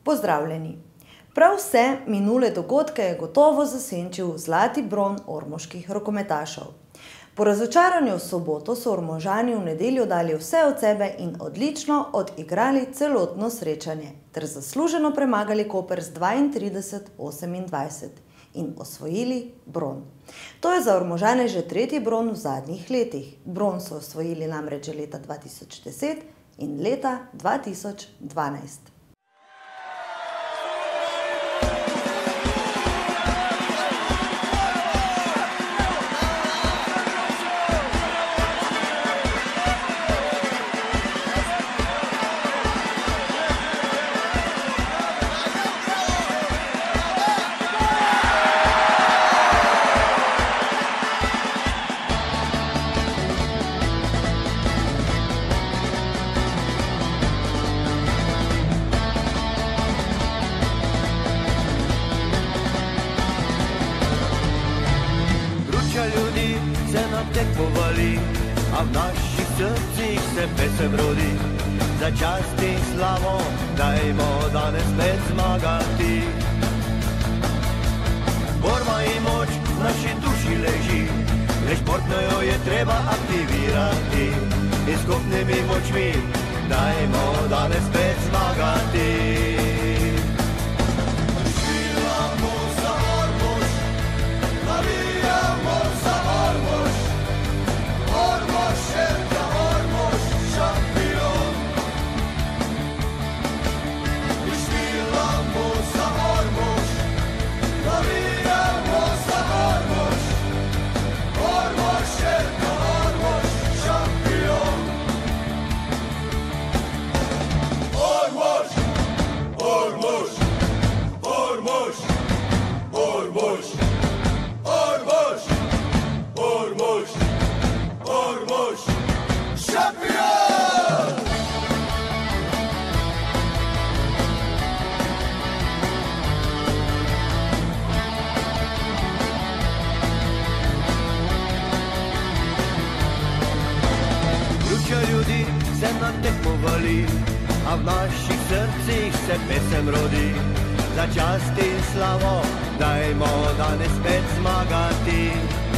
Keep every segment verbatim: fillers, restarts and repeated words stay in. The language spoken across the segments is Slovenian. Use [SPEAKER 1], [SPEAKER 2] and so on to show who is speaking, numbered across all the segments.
[SPEAKER 1] Pozdravljeni! Prav vse minule dogodke je gotovo zasenčil zlati bron ormoških rokometašev. Po razočaranju v soboto so Ormožani v nedeljo dali vse od sebe in odlično odigrali celotno srečanje ter zasluženo premagali Koper z dvaintrideset osemindvajset in osvojili bron. To je za Ormožane že tretji bron v zadnjih letih. Bron so osvojili namreč že leta dva tisoč deset in leta dva tisoč dvanajst.
[SPEAKER 2] Ljudi se nam tekmovali, a v naših srcih se pesem rodi. Za čast in slavo dajmo danes spet zmagati. Borba in moč v naši duši leži, le športno jo je treba aktivirati. In skupnimi močmi dajmo danes spet zmagati. Ljudi se nam tekmovali, a v naših srcih se pesem rodi. Za čast in slavo dajmo danes spet zmagati.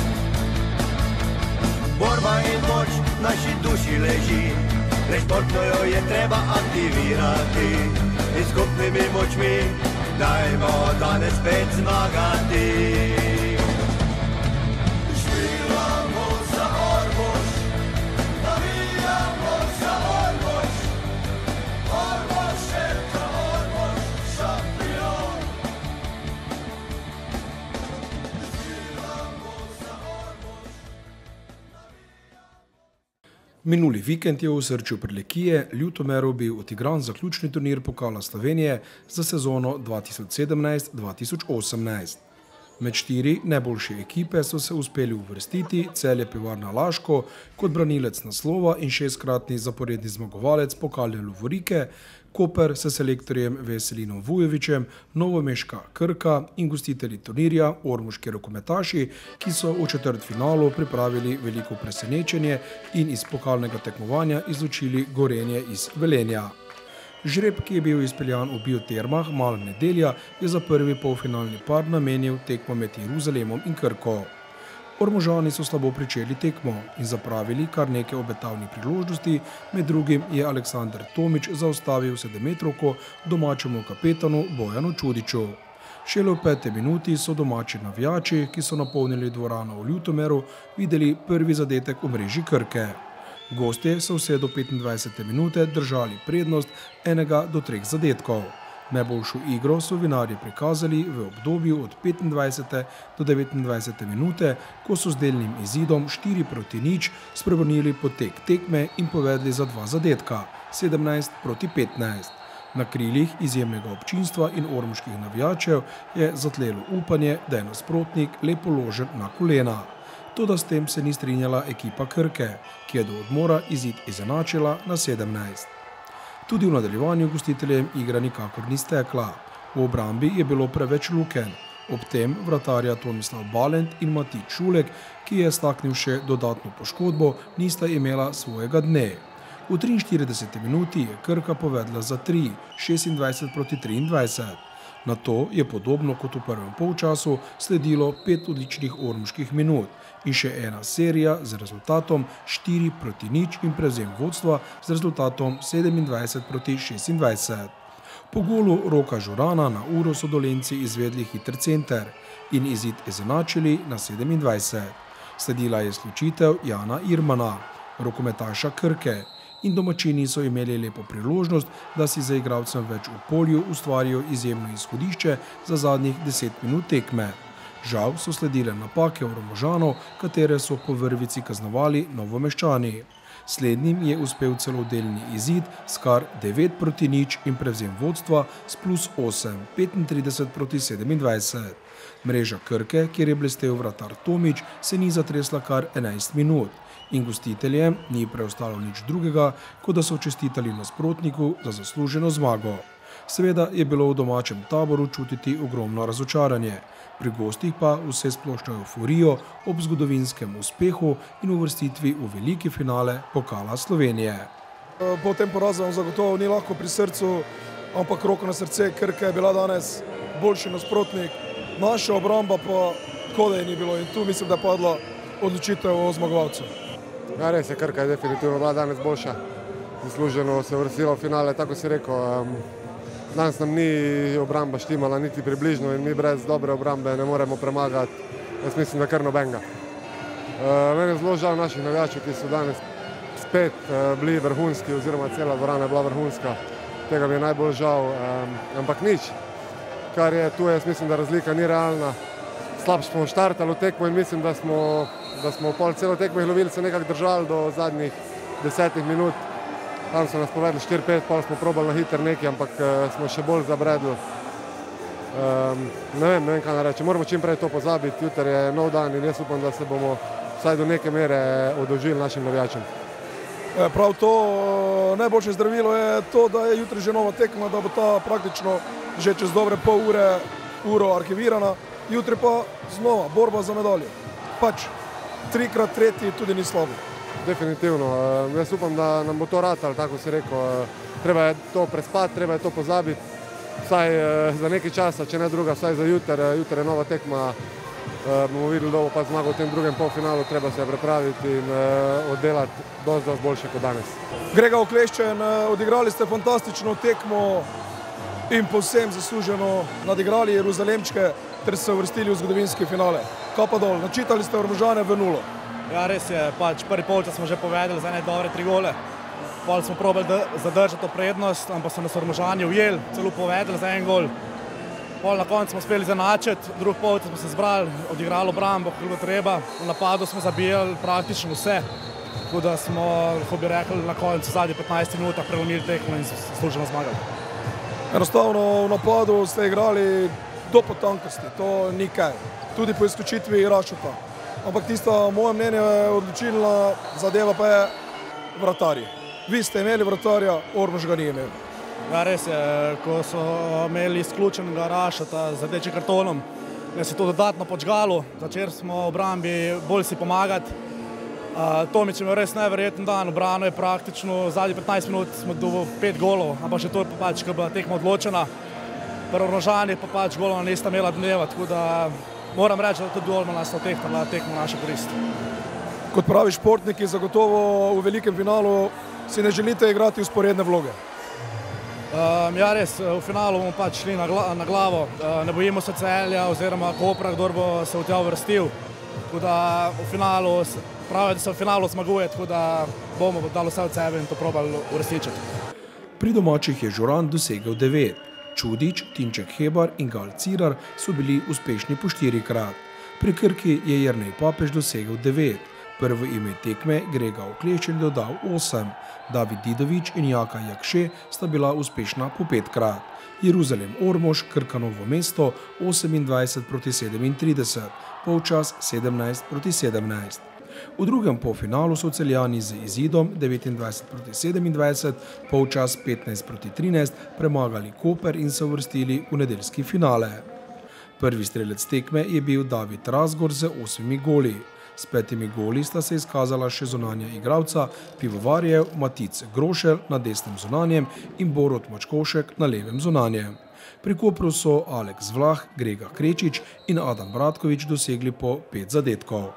[SPEAKER 2] Borba in moč v naši duši leži, le športno jo je treba aktivirati. In skupnimi močmi dajmo danes spet zmagati.
[SPEAKER 3] Minuli vikend je v osrčju Prlekije Ljutomeru bil odigran zaključni turnir Pokala Slovenije za sezono dva tisoč sedemnajst dva tisoč osemnajst. Med štiri najboljše ekipe so se uspeli uvrstiti Celje Pivovarna Laško kot branilec naslova in šestkratni zaporedni zmagovalec Pokala Lovorike, Koper s selektorjem Veselinom Vujovićem, Novomeška Krka in gostitelji turnirja ormoški rokometaši, ki so v četrtfinalu pripravili veliko presenečenje in iz pokalnega tekmovanja izločili Gorenje iz Velenja. Žreb, ki je bil izpeljan v Biotermah Mala Nedelja, je za prvi polfinalni par namenil tekmo med Jeruzalemom in Krko. Ormožani so slabo pričeli tekmo in zapravili kar nekaj obetavnih priložnosti, med drugim je Aleksander Tomič zaustavil sedemmetrovko domačemu kapetanu Bojanu Čudiću. Šele v peti minuti so domači navijači, ki so napolnili dvorano v Ljutomeru, videli prvi zadetek v mreži Krke. Gostje so vse do petindvajsete minute držali prednost enega do treh zadetkov. Najboljšo igro so vinarji prikazali v obdobju od petindvajsete do devetindvajsete minute, ko so z delnim izidom štiri proti nič spremenili potek tekme in povedli za dva zadetka, sedemnajst proti petnajst. Na krilih izjemnega občinstva in ormoških navijačev je zatlelo upanje, da je nasprotnik le položen na kolena. Toda s tem se ni strinjala ekipa Krke, ki je do odmora izid izenačila na sedemnajst. Tudi v nadaljevanju gostiteljem igra nikakor ni stekla. V obrambi je bilo preveč lukenj. Ob tem vratarja Tomislav Balent in Matić Šulek, ki je staknil še dodatno poškodbo, nista imela svojega dne. V triinštirideseti minuti je Krka povedla za tri, šestindvajset proti triindvajset. Nato je podobno kot v prvem polčasu sledilo pet odličnih ormoških minut in še ena serija z rezultatom štiri proti nič in prevzem vodstva z rezultatom sedemindvajset proti šestindvajset. Po golu Roka Žurana na uro so Dolenjci izvedli hiter center in izid izenačili na sedemindvajset. Sledila je izključitev Jana Irmana, rokometaša Krke, in domačini so imeli lepo priložnost, da si za igralcem več v polju ustvarijo izjemno izhodišče za zadnjih deset minut tekme. Žal so sledile napake Ormožanov, katere so po vrvici kaznovali Novomeščani. Slednjim je uspel celo delni izid s kar devet proti nič in prevzem vodstva s plus osem, petintrideset proti sedemindvajset. Mreža Krke, kjer je blestel vratar Tomič, se ni zatresla kar enajst minut in gostiteljem ni preostalo nič drugega, kot da so čestitali nasprotniku za zasluženo zmago. Seveda je bilo v domačem taboru čutiti ogromno razočaranje, pri gostih pa vse splošno euforijo ob zgodovinskem uspehu in uvrstitvi v veliki finale Pokala Slovenije.
[SPEAKER 4] Po tem porazu vam zagotovo ni lahko pri srcu, ampak roko na srce, Krka je bila danes boljši nasprotnik, naša obramba pa kodaj ni bilo in tu mislim, da je padla odločitev o zmagovalcu.
[SPEAKER 5] Ja, res je, Krka je definitivno bila danes boljša, zasluženo se uvrstila v finale, tako si rekel. Um, danes nam ni obramba štimala niti približno in mi brez dobre obrambe ne moremo premagati, jaz mislim, da kar nobenega. Uh, meni je zelo žal naših navijačev, ki so danes spet uh, bili vrhunski oziroma cela dvorana je bila vrhunska, tega mi je najbolj žal, um, ampak nič, kar je tu, jaz mislim, da razlika ni realna. Slab smo štartali v tekmo in mislim, da smo, da smo pol celo tekmo lovili se nekako držali do zadnjih desetih minut. Tam so nas povedali štiri pet, pol smo probali na hiter neki, ampak uh, smo še bolj zabredli. Um, ne vem, ne vem, kaj nareči. Moramo čim prej to pozabiti, jutri je nov dan in jaz upam, da se bomo vsaj do neke mere oddolžili našim navijačem.
[SPEAKER 4] Prav to najboljše zdravilo je to, da je jutri že nova tekma, da bo ta praktično že čez dobre pol ure, uro arhivirana. Jutri pa znova borba za medaljo. Pač trikrat tretji tudi ni slabo.
[SPEAKER 5] Definitivno. Jaz upam, da nam bo to ratalo, tako si rekel. Treba je to prespati, treba je to pozabiti. Vsaj za nekaj časa, če ne druga, vsaj za jutri. Jutri je nova tekma. Bomo videli, da bo pa zmagal v tem drugem polfinalu. Treba se prepraviti in oddelati dosti, dosti boljše kot danes.
[SPEAKER 4] Grega Okleščen, odigrali ste fantastično tekmo in povsem zasluženo nadigrali Jeruzalemčke ter se uvrstili v zgodovinski finale. Kaj pa dol, načitali ste Ormožane v nulo.
[SPEAKER 6] Ja, res je, pač prvi polčas smo že povedali za ene dobre tri gole. Pol smo probali zadržati to prednost, ampak so nas Ormožani ujeli, celo povedali za en gol. Pol na koncu smo uspeli zanačiti, drugi polčas smo se zbrali, odigrali obrambo, koliko treba. V napadu smo zabijali praktično vse. Tako da smo, kako bi rekli, na koncu v zadnjih petnajstih minutah prelomili tekmo in zasluženo zmagali.
[SPEAKER 4] Enostavno v napadu ste igrali do potankosti, to ni kaj. Tudi po izključitvi Rašota. Ampak tista, moje mnenje, odločilna zadeva pa je vratarji. Vi ste imeli vratarja, Ormož ga ni imel.
[SPEAKER 6] Ja, res je, ko so imeli izključenega Rašota z rdečim kartonom, nas je to dodatno podžgalo, začeli smo v obrambi bolj si pomagati. Uh, Tomič je imel res neverjeten dan, obrano je praktično v zadnjih petnajst minut smo dobili pet golov, ampak še to je pa pač, ko je bila tekma odločena. Pri Ormožanih pa pač golova nista imela dneva, tako da moram reči, da tudi golma nas otehtala tekmo naše koristi.
[SPEAKER 4] Kot pravi športniki, zagotovo v velikem finalu si ne želite igrati usporedne vloge.
[SPEAKER 6] Um, ja, res, v finalu bomo pač šli na, gla na glavo, uh, ne bojimo se Celja oziroma Kopra, kdor bo se v tja uvrstil. Tako da v finalu, pravijo, da se v finalu zmaguje, tako da bomo dali vse od sebe in to probali uresničiti.
[SPEAKER 3] Pri domačih je Žuran dosegel devet. Čudič, Tinček Hebar in Gal Cirar so bili uspešni po štirikrat. Pri Krki je Jernej Papež dosegel devet. Prvo ime tekme Grega Okleščen dodal osem. David Didovič in Jaka Jakše sta bila uspešna po petkrat. Jeruzalem Ormož, Krka Novo mesto osemindvajset proti sedemintrideset, polčas sedemnajst proti sedemnajst. V drugem polfinalu so Celjani z izidom devetindvajset proti sedemindvajset, polčas petnajst proti trinajst premagali Koper in se uvrstili v nedeljski finale. Prvi strelec tekme je bil David Razgor z osmimi goli. S petimi goli sta se izkazala še zunanja igralca Pivovarjev Matic Grošelj na desnem zunanjem in Borut Mačkošek na levem zunanjem. Pri Kopru so Aleks Vlah, Grega Krečič in Adam Bratkovič dosegli po pet zadetkov.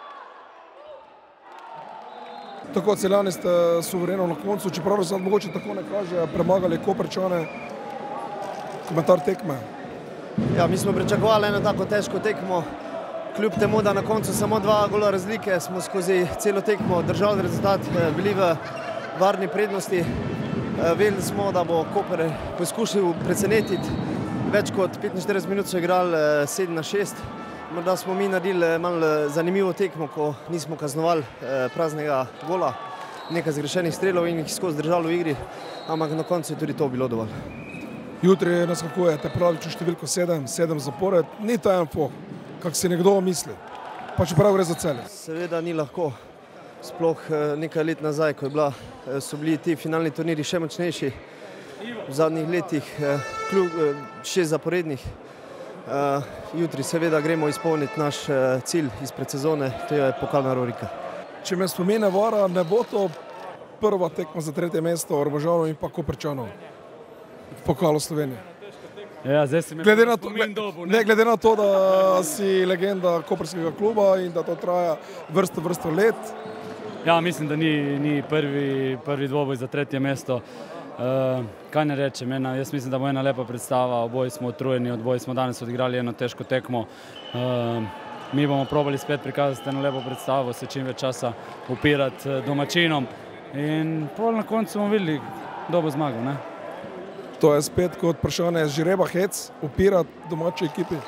[SPEAKER 4] Tako Celjani ste suvereno na koncu, čeprav se mogoče tako ne kaže, premagali Koprčane. Komentar tekme.
[SPEAKER 7] Ja, mi smo pričakovali eno tako težko tekmo. Kljub temu, da na koncu samo dva gola razlike, smo skozi celo tekmo držali rezultat, bili v varni prednosti. Vedeli smo, da bo Koper poskušal presenetiti. Več kot petinštirideset minut so igrali sedem na šest. Morda smo mi naredili malo zanimivo tekmo, ko nismo kaznovali praznega gola, nekaj zgrešenih strelov in jih skozi držali v igri, ampak na koncu je tudi to bilo dovolj.
[SPEAKER 4] Jutri naskakujete pravično številko sedem, sedem zapored. Ni to enfo, kak si nekdo misli, pa čeprav gre za Celje.
[SPEAKER 7] Seveda ni lahko, sploh nekaj let nazaj, ko je bila, so bili ti finalni turniri še močnejši. V zadnjih letih šest zaporednih. Uh, jutri seveda gremo izpolniti naš uh, cilj izpred sezone, to je pokalna Rorika.
[SPEAKER 4] Če me spomene vara, ne bo to prva tekma za tretje mesto Ormožanov in pa Koprčanov v pokalu Slovenije.
[SPEAKER 8] Ja, zdaj si me
[SPEAKER 4] glede na to,
[SPEAKER 8] spomin dobu,
[SPEAKER 4] ne? Ne, glede na to, da si legenda koprskega kluba in da to traja vrsto, vrsto let.
[SPEAKER 8] Ja, mislim, da ni, ni prvi, prvi dvoboj za tretje mesto. Uh, kaj ne rečem, ena, jaz mislim, da bo ena lepa predstava, oboji smo utrujeni, oboji smo danes odigrali eno težko tekmo. Uh, mi bomo probali spet prikazati eno lepo predstavo, se čim več časa upirati domačinom in pol na koncu bomo videli, kdo bo zmagal, ne?
[SPEAKER 4] To je spet kot vprašanje žreba hec, upirati domači ekipi.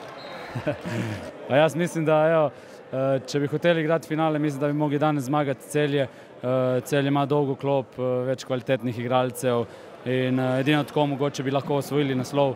[SPEAKER 8] Pa jaz mislim, da jo, če bi hoteli igrati finale, mislim, da bi mogli danes zmagati Celje. Celje ima dolgo klop, več kvalitetnih igralcev in edino tako mogoče bi lahko osvojili naslov.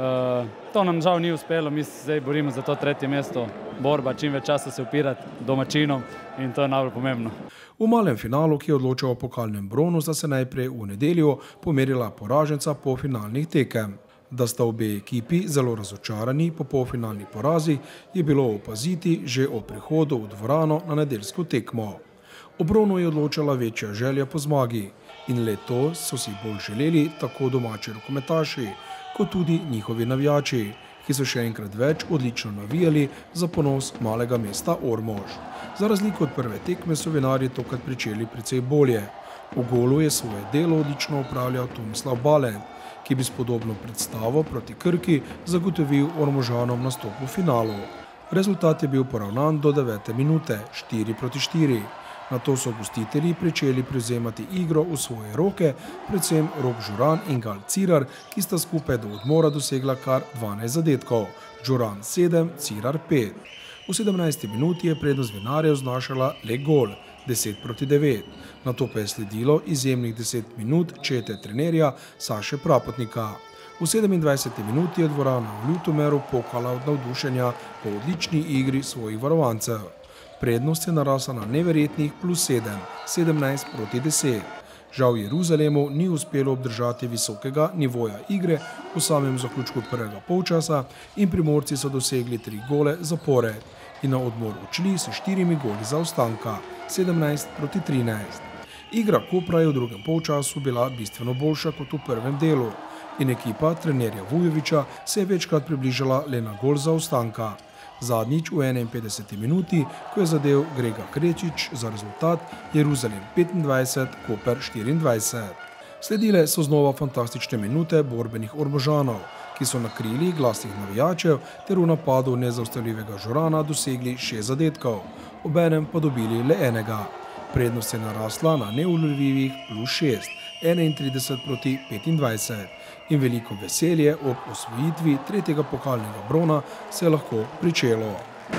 [SPEAKER 8] To nam žal ni uspelo, mi se zdaj borimo za to tretje mesto, borba, čim več časa se upirati domačinom in to je najbolj pomembno.
[SPEAKER 3] V malem finalu, ki je odločal o pokalnem bronu, sta se najprej v nedeljo pomerila poraženca polfinalnih tekem. Da sta obe ekipi zelo razočarani po polfinalni porazi, je bilo opaziti že o prihodu v dvorano na nedeljsko tekmo. O bronu je odločala večja želja po zmagi in le to so si bolj želeli tako domači rokometaši, kot tudi njihovi navijači, ki so še enkrat več odlično navijali za ponos malega mesta Ormož. Za razliko od prve tekme so vinarji tokrat pričeli precej bolje. V golu je svoje delo odlično opravljal Tomislav Balent, ki bi s podobno predstavo proti Krki zagotovil Ormožanom nastop v finalu. Rezultat je bil poravnan do devete minute, štiri proti štiri. Nato so gostitelji pričeli prevzemati igro v svoje roke, predvsem Rok Žuran in Gal Cirar, ki sta skupaj do odmora dosegla kar dvanajst zadetkov. Žuran sedem, Cirar pet. V sedemnajsti minuti je prednost vinarjev znašala le gol, deset proti devet. Nato pa je sledilo izjemnih deset minut čete trenerja Saše Prapotnika. V sedemindvajseti minuti je dvorana v Ljutomeru pokala od navdušenja po odlični igri svojih varovancev. Prednost je narasla na neverjetnih plus sedem, sedemnajst proti deset. Žal Jeruzalemu ni uspelo obdržati visokega nivoja igre v samem zaključku prvega polčasa in Primorci so dosegli tri gole zapored in na odmor odšli s štirimi goli zaostanka, sedemnajst proti trinajst. Igra Kopra je v drugem polčasu bila bistveno boljša kot v prvem delu in ekipa trenerja Vujovića se je večkrat približala le na gol zaostanka. Zadnjič v enainpetdeseti minuti, ko je zadel Grega Krečič za rezultat Jeruzalem petindvajset, Koper štiriindvajset. Sledile so znova fantastične minute borbenih Ormožanov, ki so na krilih glasnih navijačev ter v napadu nezaustavljivega Žurana dosegli šest zadetkov, obenem pa dobili le enega. Prednost je narasla na neulovljivih plus šest, enaintrideset proti petindvajset. In veliko veselje ob osvojitvi tretjega pokalnega brona se je lahko pričelo.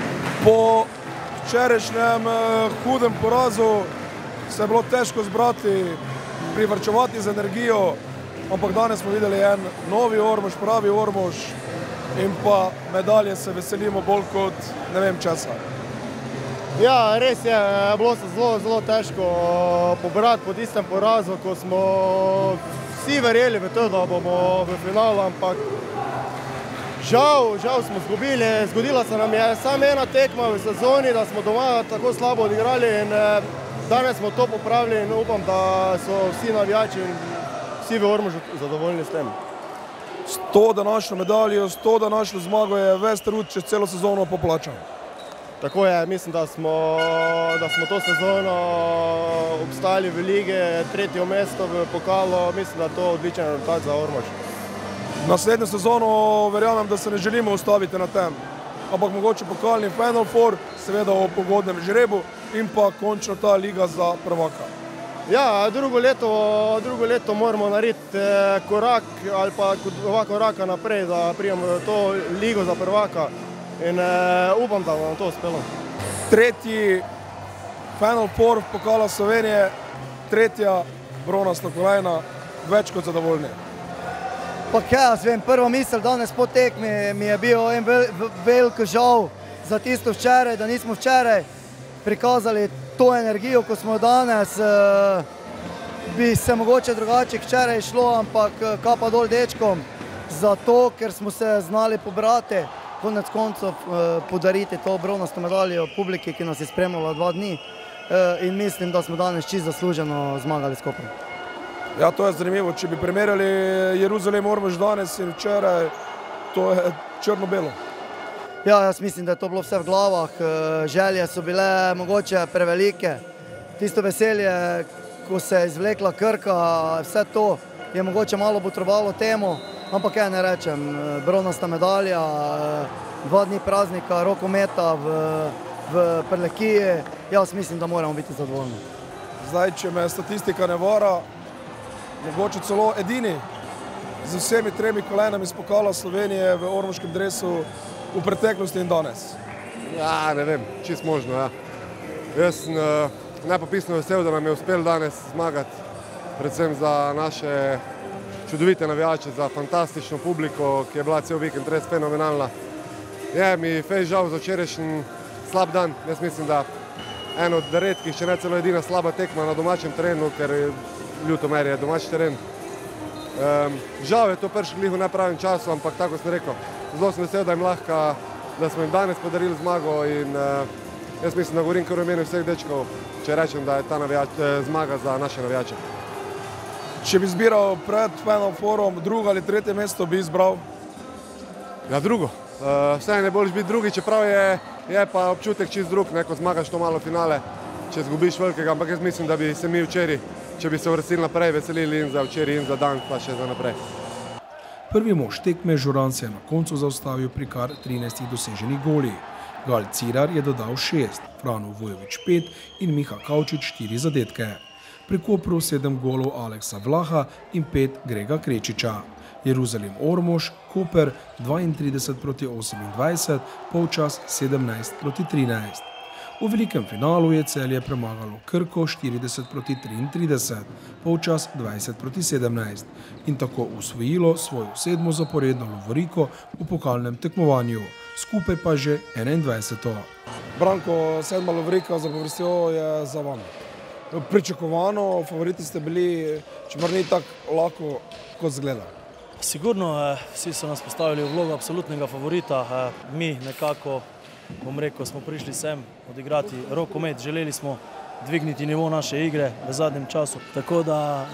[SPEAKER 4] Po včerajšnjem hudem porazu se je bilo težko zbrati, privarčevati z energijo, ampak danes smo videli en novi Ormož, pravi Ormož in pa medalje se veselimo bolj kot ne vem česa.
[SPEAKER 9] Ja, res je, bilo se zelo, zelo težko pobrati po tistem porazu, ko smo vsi verjeli v to, da bomo v finalu, ampak Žal, žal smo izgubili, zgodila se nam je samo ena tekma v sezoni, da smo doma tako slabo odigrali in danes smo to popravili in upam, da so vsi navijači in vsi v Ormožu zadovoljni s tem.
[SPEAKER 4] S to današnjo medaljo, s to današnjo zmago je ves trud čez celo sezono poplačan.
[SPEAKER 9] Tako je, mislim, da smo, da smo to sezono obstali v lige, tretje mesto v pokalu, mislim, da je to odličen rezultat za Ormož.
[SPEAKER 4] Naslednjo sezono verjamem, da se ne želimo ustaviti na tem, ampak mogoče pokalni Final Four, seveda o pogodnem žrebu in pa končno ta liga za prvaka.
[SPEAKER 9] Ja, drugo leto, drugo leto moramo narediti korak ali pa dva koraka naprej, da prijemo v to ligo za prvaka in upam, da bomo to uspelo.
[SPEAKER 4] Tretji Final Four pokala Slovenije, tretja bronasta kolajna, več kot zadovoljni.
[SPEAKER 10] Pa kaj jaz vem, prva misel danes po tekmi mi je bil en velik žal za tisto včeraj, da nismo včeraj prikazali to energijo, ko smo danes, bi se mogoče drugače včeraj šlo, ampak kapa dol dečkom, zato, ker smo se znali pobrati, konec koncev podariti to bronasto medaljo publiki, ki nas je spremljala dva dni in mislim, da smo danes čisto zasluženo zmagali s Koprom.
[SPEAKER 4] Ja, to je zanimivo. Če bi primerjali Jeruzalem Ormož danes in včeraj, to je črno-belo.
[SPEAKER 10] Ja, jaz mislim, da je to bilo vse v glavah. Želje so bile mogoče prevelike. Tisto veselje, ko se je izvlekla Krka, vse to je mogoče malo botrovalo temu, ampak ja ne rečem, bronasta medalja, dva dni praznika, rokometa v, v Prlekiji, jaz mislim, da moramo biti zadovoljni.
[SPEAKER 4] Zdaj, če me statistika ne vara, mogoče celo edini z vsemi tremi kolajnami iz pokala Slovenije v ormoškem dresu v preteklosti in danes.
[SPEAKER 5] Ja, ne vem, čist možno, ja. Jaz sem uh, najpopisno vesel, da nam je uspel danes zmagati, predvsem za naše čudovite navijače, za fantastično publiko, ki je bila cel vikend res fenomenalna. Je mi fej žal za včerajšnji slab dan. Jaz mislim, da eno od redkih, če ne celo edina slaba tekma na domačem terenu, ker Ljutomer je domač teren. Um, žal je to prišlo glih v nepravem času, ampak tako sem rekel, zelo sem vesel, da jim lahko, da smo jim danes podarili zmago in uh, jaz mislim, da govorim kar v imenu vseh dečkov, če rečem, da je ta navijač, zmaga za naše navijače.
[SPEAKER 4] Če bi izbiral pred Final Fourom drugo ali tretje mesto, bi izbral?
[SPEAKER 5] Ja, drugo. Uh, vse ne boš biti drugi, čeprav je, je pa občutek čist drug, ne, ko zmagaš to malo finale, če zgubiš velikega, ampak jaz mislim, da bi se mi včeraj, če bi se uvrstili naprej, veselili in za včeraj in za dan, pa še za naprej.
[SPEAKER 3] Prvi mož tekme Žuran se je na koncu zaustavil pri kar trinajstih doseženih golih. Gal Cirar je dodal šest, Frano Vujović pet in Miha Kavčič štiri zadetke. Pri Kopru sedem golov Aleksa Vlaha in pet Grega Krečiča. Jeruzalem Ormož, Koper dvaintrideset proti osemindvajset, polčas sedemnajst proti trinajst. V velikem finalu je Celje premagalo Krko štirideset proti triintrideset, polčas dvajset proti sedemnajst in tako osvojilo svojo sedmo zaporedno lovoriko v pokalnem tekmovanju, skupaj pa že enaindvajseto.
[SPEAKER 4] Branko, sedma lovorika za povrstjo je za vami. Pričakovano, favoriti ste bili, čeprav ni tako lahko, kot zgleda.
[SPEAKER 11] Sigurno, vsi so nas postavili v vlogo absolutnega favorita, mi nekako, bom rekel, smo prišli sem odigrati rokomet, želeli smo dvigniti nivo naše igre v zadnjem času, tako da...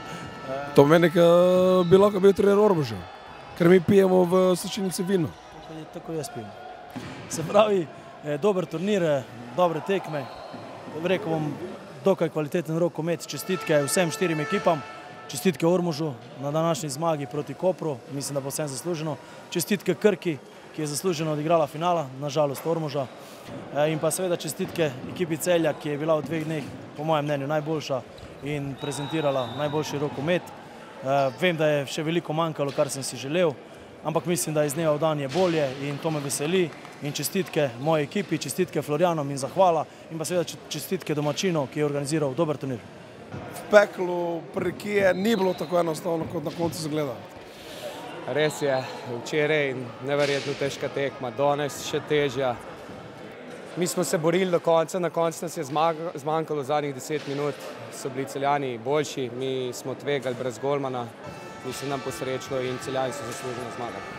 [SPEAKER 4] To meni, da bi lahko bil trener Ormoža, ker mi pijemo v slačilnici vino.
[SPEAKER 11] Tako jaz pijem. Se pravi, dober turnir, dobre tekme, rekel bom, dokaj kvaliteten rokomet, čestitke vsem štirim ekipam, čestitke Ormožu na današnji zmagi proti Kopru, mislim, da bo vsem zasluženo, čestitke Krki, ki je zasluženo odigrala finala, nažalost Ormoža, in pa seveda čestitke ekipi Celja, ki je bila v dveh dneh, po mojem mnenju, najboljša in prezentirala najboljši rokomet. Vem, da je še veliko manjkalo, kar sem si želel, ampak mislim, da iz dneva v dan je bolje in to me veseli in čestitke moji ekipi, čestitke Florjanom in zahvala in pa seveda čestitke domačinov, ki je organiziral dober turnir.
[SPEAKER 4] V peklu Prlekije ni bilo tako enostavno, kot na koncu zgleda.
[SPEAKER 12] Res je, včeraj neverjetno težka tekma, danes še težja. Mi smo se borili do konca, na koncu nas je zmanjkalo zadnjih deset minut, so bili Celjani boljši, mi smo tvegali brez golmana, mislim nam posrečilo in Celjani so zasluženo zmagali.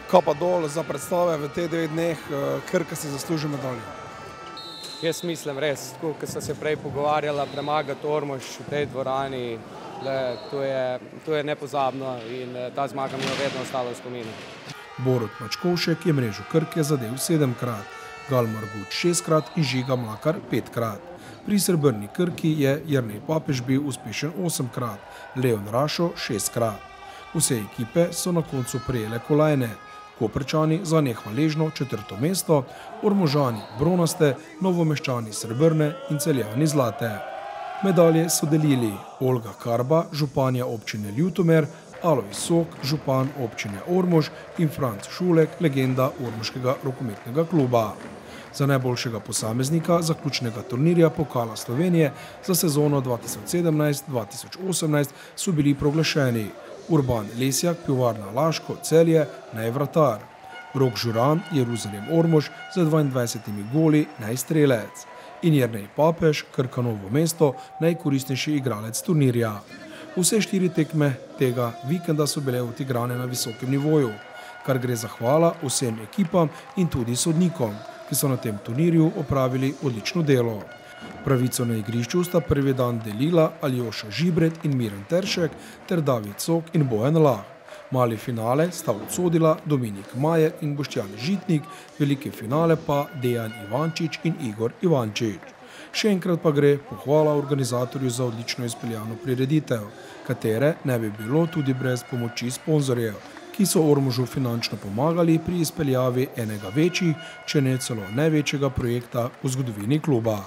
[SPEAKER 4] kapa dol za predstave v teh devet dneh, Krka si zasluži medaljo.
[SPEAKER 12] Jaz mislim res, tako kot sem se prej pogovarjala, premagati Ormož v tej dvorani, le, to, je, to je nepozabno in ta zmaga mi je vedno ostala v spominu.
[SPEAKER 3] Borut Mačkovšek je mrežo Krke zadel sedemkrat, Galmar Guč šestkrat in Žiga Mlakar petkrat. Pri srebrni Krki je Jernej Papež bil uspešen osemkrat, Leon Rašo šestkrat. Vse ekipe so na koncu prejele kolajne. Koprčani za nehvaležno četrto mesto, Ormožani bronaste, Novomeščani srebrne in Celjani zlate. Medalje so delili Olga Karba, županja občine Ljutomer, Aloj Sok, župan občine Ormož in Franc Šulek, legenda ormoškega rokometnega kluba. Za najboljšega posameznika zaključnega turnirja Pokala Slovenije za sezono dva tisoč sedemnajst dva tisoč osemnajst so bili proglašeni Urban Lesjak, pivovarna Laško, Celje, najvratar. Rok Žuran, Jeruzalem Ormož z dvaindvajsetimi goli, najstrelec. In Jernej Papež, Krka Novo mesto, najkoristnejši igralec turnirja. Vse štiri tekme tega vikenda so bile odigrane na visokem nivoju, kar gre zahvala vsem ekipam in tudi sodnikom, ki so na tem turnirju opravili odlično delo. Pravico na igrišču sta prvi dan delila Aljoša Žibret in Miran Teršek ter David Sok in Bojan Lah. Mali finale sta odsodila Dominik Majer in Boštjan Žitnik, veliki finale pa Dejan Ivančič in Igor Ivančič. Še enkrat pa gre pohvala organizatorju za odlično izpeljano prireditev, katere ne bi bilo tudi brez pomoči sponzorjev, ki so Ormožu finančno pomagali pri izpeljavi enega večjih, če ne celo največjega projekta v zgodovini kluba.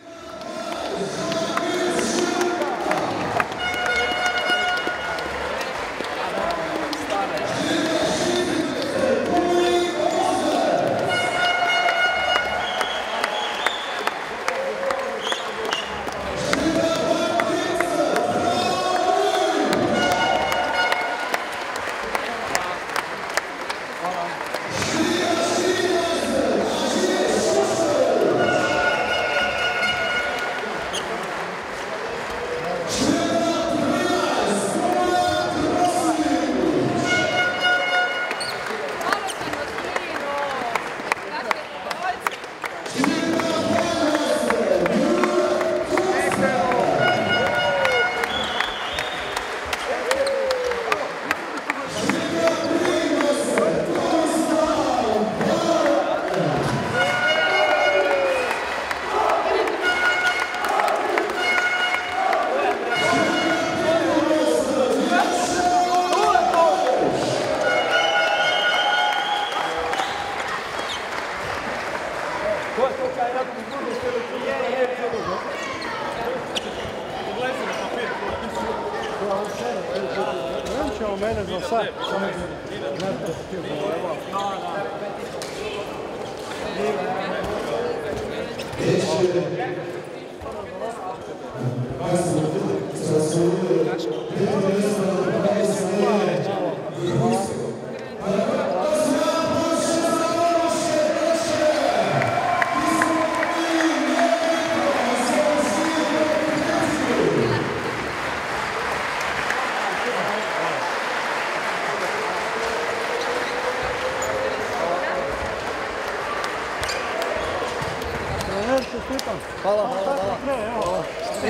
[SPEAKER 10] Hvala, hvala, hvala.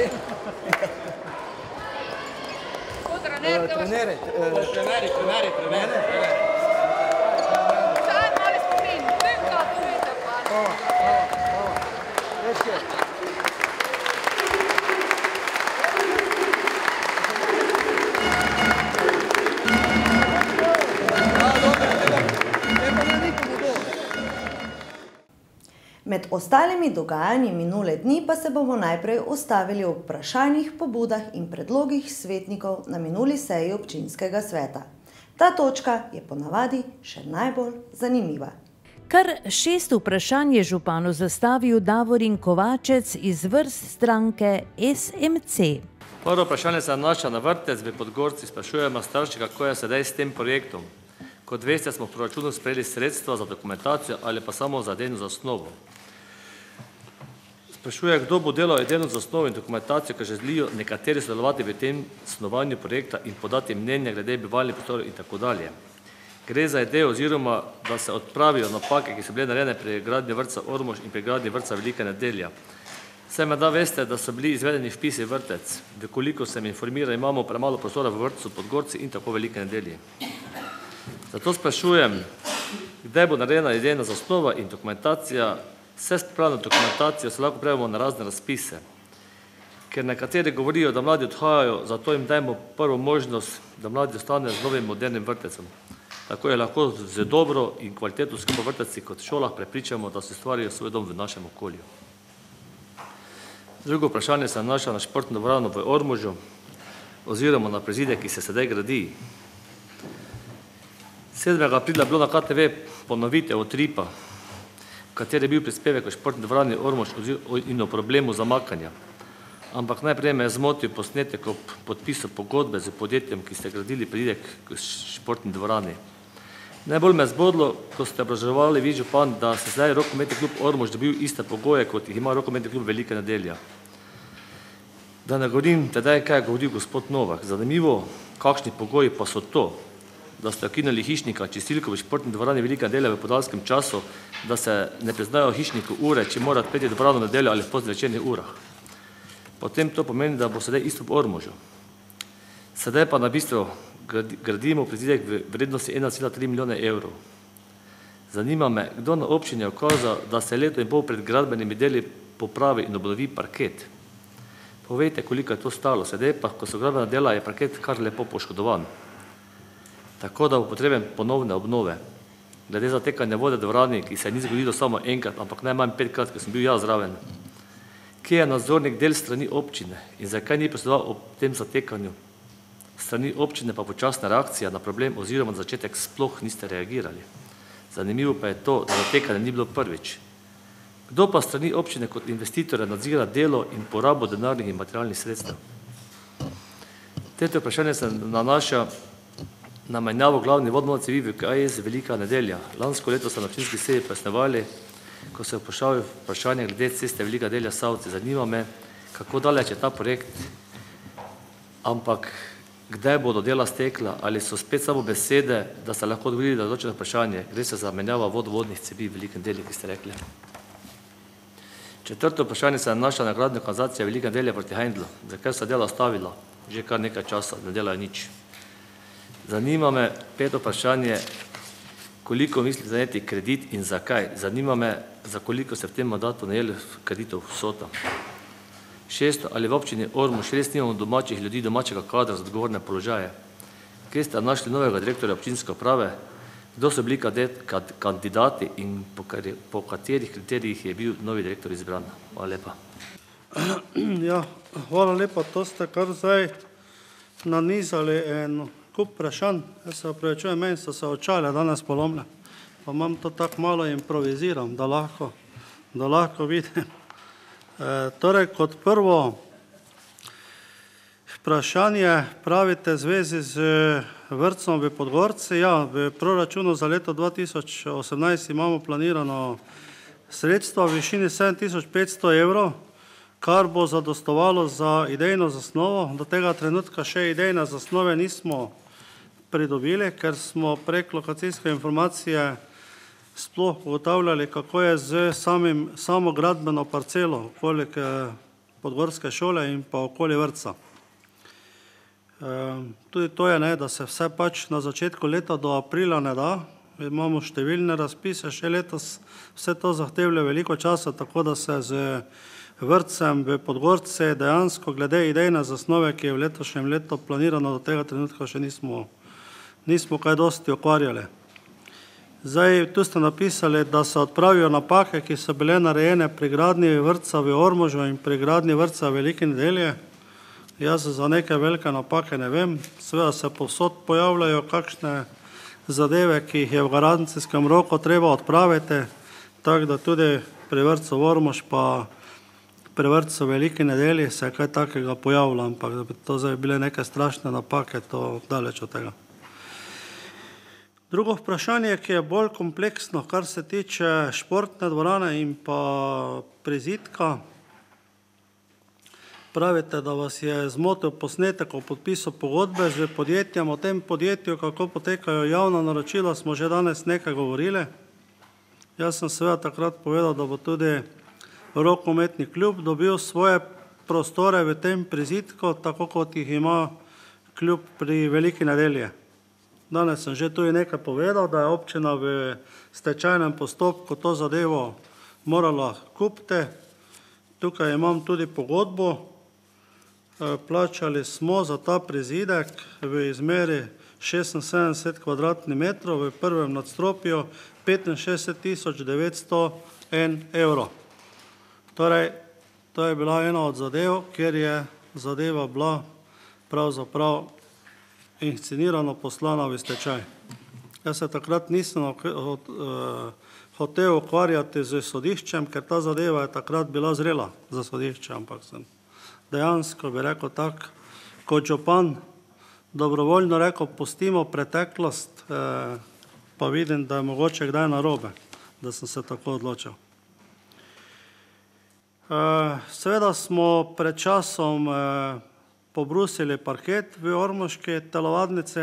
[SPEAKER 10] Trenere, trenere, trenere, trenere.
[SPEAKER 13] Sad mali spomin, Krka, povijete pa.
[SPEAKER 10] Hvala, hvala, hvala. Večke.
[SPEAKER 1] Med ostalimi dogajanji minule dni pa se bomo najprej ustavili v vprašanjih, pobudah in predlogih svetnikov na minuli seji občinskega sveta. Ta točka je ponavadi še najbolj zanimiva.
[SPEAKER 14] Kar šest vprašanj je županu zastavil Davorin Kovačec iz vrst stranke S M C.
[SPEAKER 15] Prvo vprašanje se nanaša na vrtec v Podgorci. Sprašujemo starše, kako je sedaj s tem projektom. Kot veste, smo v proračunu sprejeli sredstva za dokumentacijo ali pa samo za idejno zasnovo. Sprašuje, kdo bo delal idejno zasnovo in dokumentacijo, ker želijo nekateri sodelovati v tem snovanju projekta in podati mnenje glede bivalnih prostorov in tako dalje. Gre za idejo oziroma, da se odpravijo napake, ki so bile narejene pri gradnji vrtca Ormož in pri gradnji vrtca Velika Nedelja. Saj me da veste, da so bili izvedeni vpisi v vrtec. Koliko sem informiral, imamo premalo prostora v vrtcu Podgorci in tako Velike Nedelji. Zato sprašujem, kdaj bo narejena idejna zasnova in dokumentacija. Vse spravno dokumentacijo se lahko prijavimo na razne razpise. Ker nekateri govorijo, da mladi odhajajo, zato jim dajmo prvo možnost, da mladi ostanejo z novim modernim vrtecem. Tako je lahko z dobro in kvalitetno skupaj vrteci kot šolah prepričamo, da se stvarijo svoj dom v našem okolju. Drugo vprašanje se nanaša na športno dvorano v Ormožu oziroma na prezidek, ki se sedaj gradi. sedmega aprila je bilo na K T V ponovitev od tripa, v kateri je bil prispevek o športni dvorani Ormož in o problemu zamakanja. Ampak najprej me je zmotil posnetek ob podpisu pogodbe z podjetjem, ki ste gradili prizidek k športni dvorani. Najbolj me je zbodlo, ko ste obrazloževali vi, župan, da se zdaj rokometni klub Ormož dobil iste pogoje, kot jih ima rokometni klub Velika Nedelja. Da ne govorim tedaj, kaj je govoril gospod Novak. Zanimivo, kakšni pogoji pa so to, da ste ukinuli hišnika čistilko v športni dvorani Velika Nedelja v podaljskem času, da se ne priznajo hišniku ure, če mora odpreti dvorano nedeljo ali v pozdvečernih urah. Potem to pomeni, da bo sedaj isto v Ormožu. Sedaj pa na bistvo gradimo prizidek v vrednosti ena cela tri milijone evrov. Zanima me, kdo na občini je ukazal, da se leto in pol pred gradbenimi deli popravi in obnovi parket. Povejte, koliko je to stalo. Sedaj pa, ko so gradbena dela, je parket kar lepo poškodovan. Tako da bo potreben ponovne obnove. Glede zatekanja vode v dvorani, ki se ni zgodilo samo enkrat, ampak najmanj petkrat, ker sem bil jaz zraven. Kje je nadzornik del strani občine in zakaj ni posredoval ob tem zatekanju? Strani občine pa počasna reakcija na problem oziroma na začetek sploh niste reagirali. Zanimivo pa je to, da zatekanje ni bilo prvič. Kdo pa strani občine kot investitorja nadzira delo in porabo denarnih in materialnih sredstev? Tretje vprašanje se nanaša na menjavo glavni vodno cevi v K S Velika Nedelja. Lansko leto so na občinski seji pojasnjevali, ko se vprašajo vprašanje glede ceste Velika Nedelja Savci. Zanima me, kako daleč je ta projekt, ampak kdaj bodo dela stekla, ali so spet samo besede, da ste lahko odgovorili na določeno vprašanje. Gre se za menjavo vodovodnih cevi v Veliki Nedelji, ki ste rekli. Četrto vprašanje se nanaša na gradnjo kanalizacije Velika Nedelja proti Hajndlu. Zakaj se dela stavila? Že kar nekaj časa, ne delajo nič. Zanima me peto vprašanje, koliko mislite zaneti kredit in zakaj? Zanima me, za koliko ste v tem mandatu najeli kreditov vsota. Šesto, ali v občini Ormož res nimamo domačih ljudi, domačega kadra za odgovorne položaje? Kje ste našli novega direktorja občinske uprave? Kdo so bili kandidati in po katerih kriterijih je bil novi direktor izbran? Hvala lepa.
[SPEAKER 16] Ja, hvala lepa, to ste kar zdaj nanizali en kup vprašanj. Jaz se opravičujem, meni so se očale danes polomile, pa imam to tako malo improviziram, da lahko, da lahko vidim. E, torej, kot prvo vprašanje pravite v zvezi z vrtcem v Podgorci. Ja, v proračunu za leto dva tisoč osemnajst imamo planirano sredstva v višini sedem tisoč petsto evrov, kar bo zadostovalo za idejno zasnovo. Do tega trenutka še idejne zasnove nismo pridobili, ker smo prek lokacijske informacije sploh ugotavljali, kako je z samim, samo gradbeno parcelo okoli Podgorske šole in pa okoli vrtca. E, tudi to je, ne, da se vse pač na začetku leta do aprila ne da. Imamo številne razpise, še letos vse to zahtevlja veliko časa, tako da se z vrtcem v Podgorce dejansko glede idejne zasnove, ki je v letošnjem letu planirano, do tega trenutka še nismo, nismo kaj dosti ukvarjali. Zdaj, tu ste napisali, da se odpravijo napake, ki so bile narejene pri gradnji vrtca v Ormožu in pri gradnji vrtca v Veliki Nedelji. Jaz za neke velike napake ne vem, seveda se povsod pojavljajo kakšne zadeve, ki jih je v garancijskem roku treba odpraviti, tako da tudi pri vrtcu v Ormož pa pri vrtcu v Veliki Nedelji se je kaj takega pojavilo, ampak da bi to zdaj bile neke strašne napake, to daleč od tega. Drugo vprašanje, ki je bolj kompleksno, kar se tiče športne dvorane in pa prizidka. Pravite, da vas je zmotil posnetek o podpisu pogodbe z podjetjem. O tem podjetju, kako potekajo javna naročila, smo že danes nekaj govorili. Jaz sem seveda takrat povedal, da bo tudi rokometni klub dobil svoje prostore v tem prizidku, tako kot jih ima klub pri Veliki nedelji. Danes sem že tudi nekaj povedal, da je občina v stečajnem postopku to zadevo morala kupiti. Tukaj imam tudi pogodbo. Plačali smo za ta prizidek v izmeri šestinsedemdeset kvadratnih metrov v prvem nadstropju petinšestdeset tisoč devetsto en evro. Torej, to je bila ena od zadev, kjer je zadeva bila pravzaprav inscenirano poslana v stečaj. Jaz se takrat nisem hotel ukvarjati z sodiščem, ker ta zadeva je takrat bila zrela za sodišče, ampak sem dejansko bi rekel tak, kot župan, dobrovoljno rekel, pustimo preteklost, pa vidim, da je mogoče kdaj narobe, da sem se tako odločil. Seveda smo pred časom pobrusili parket v ormoški telovadnici.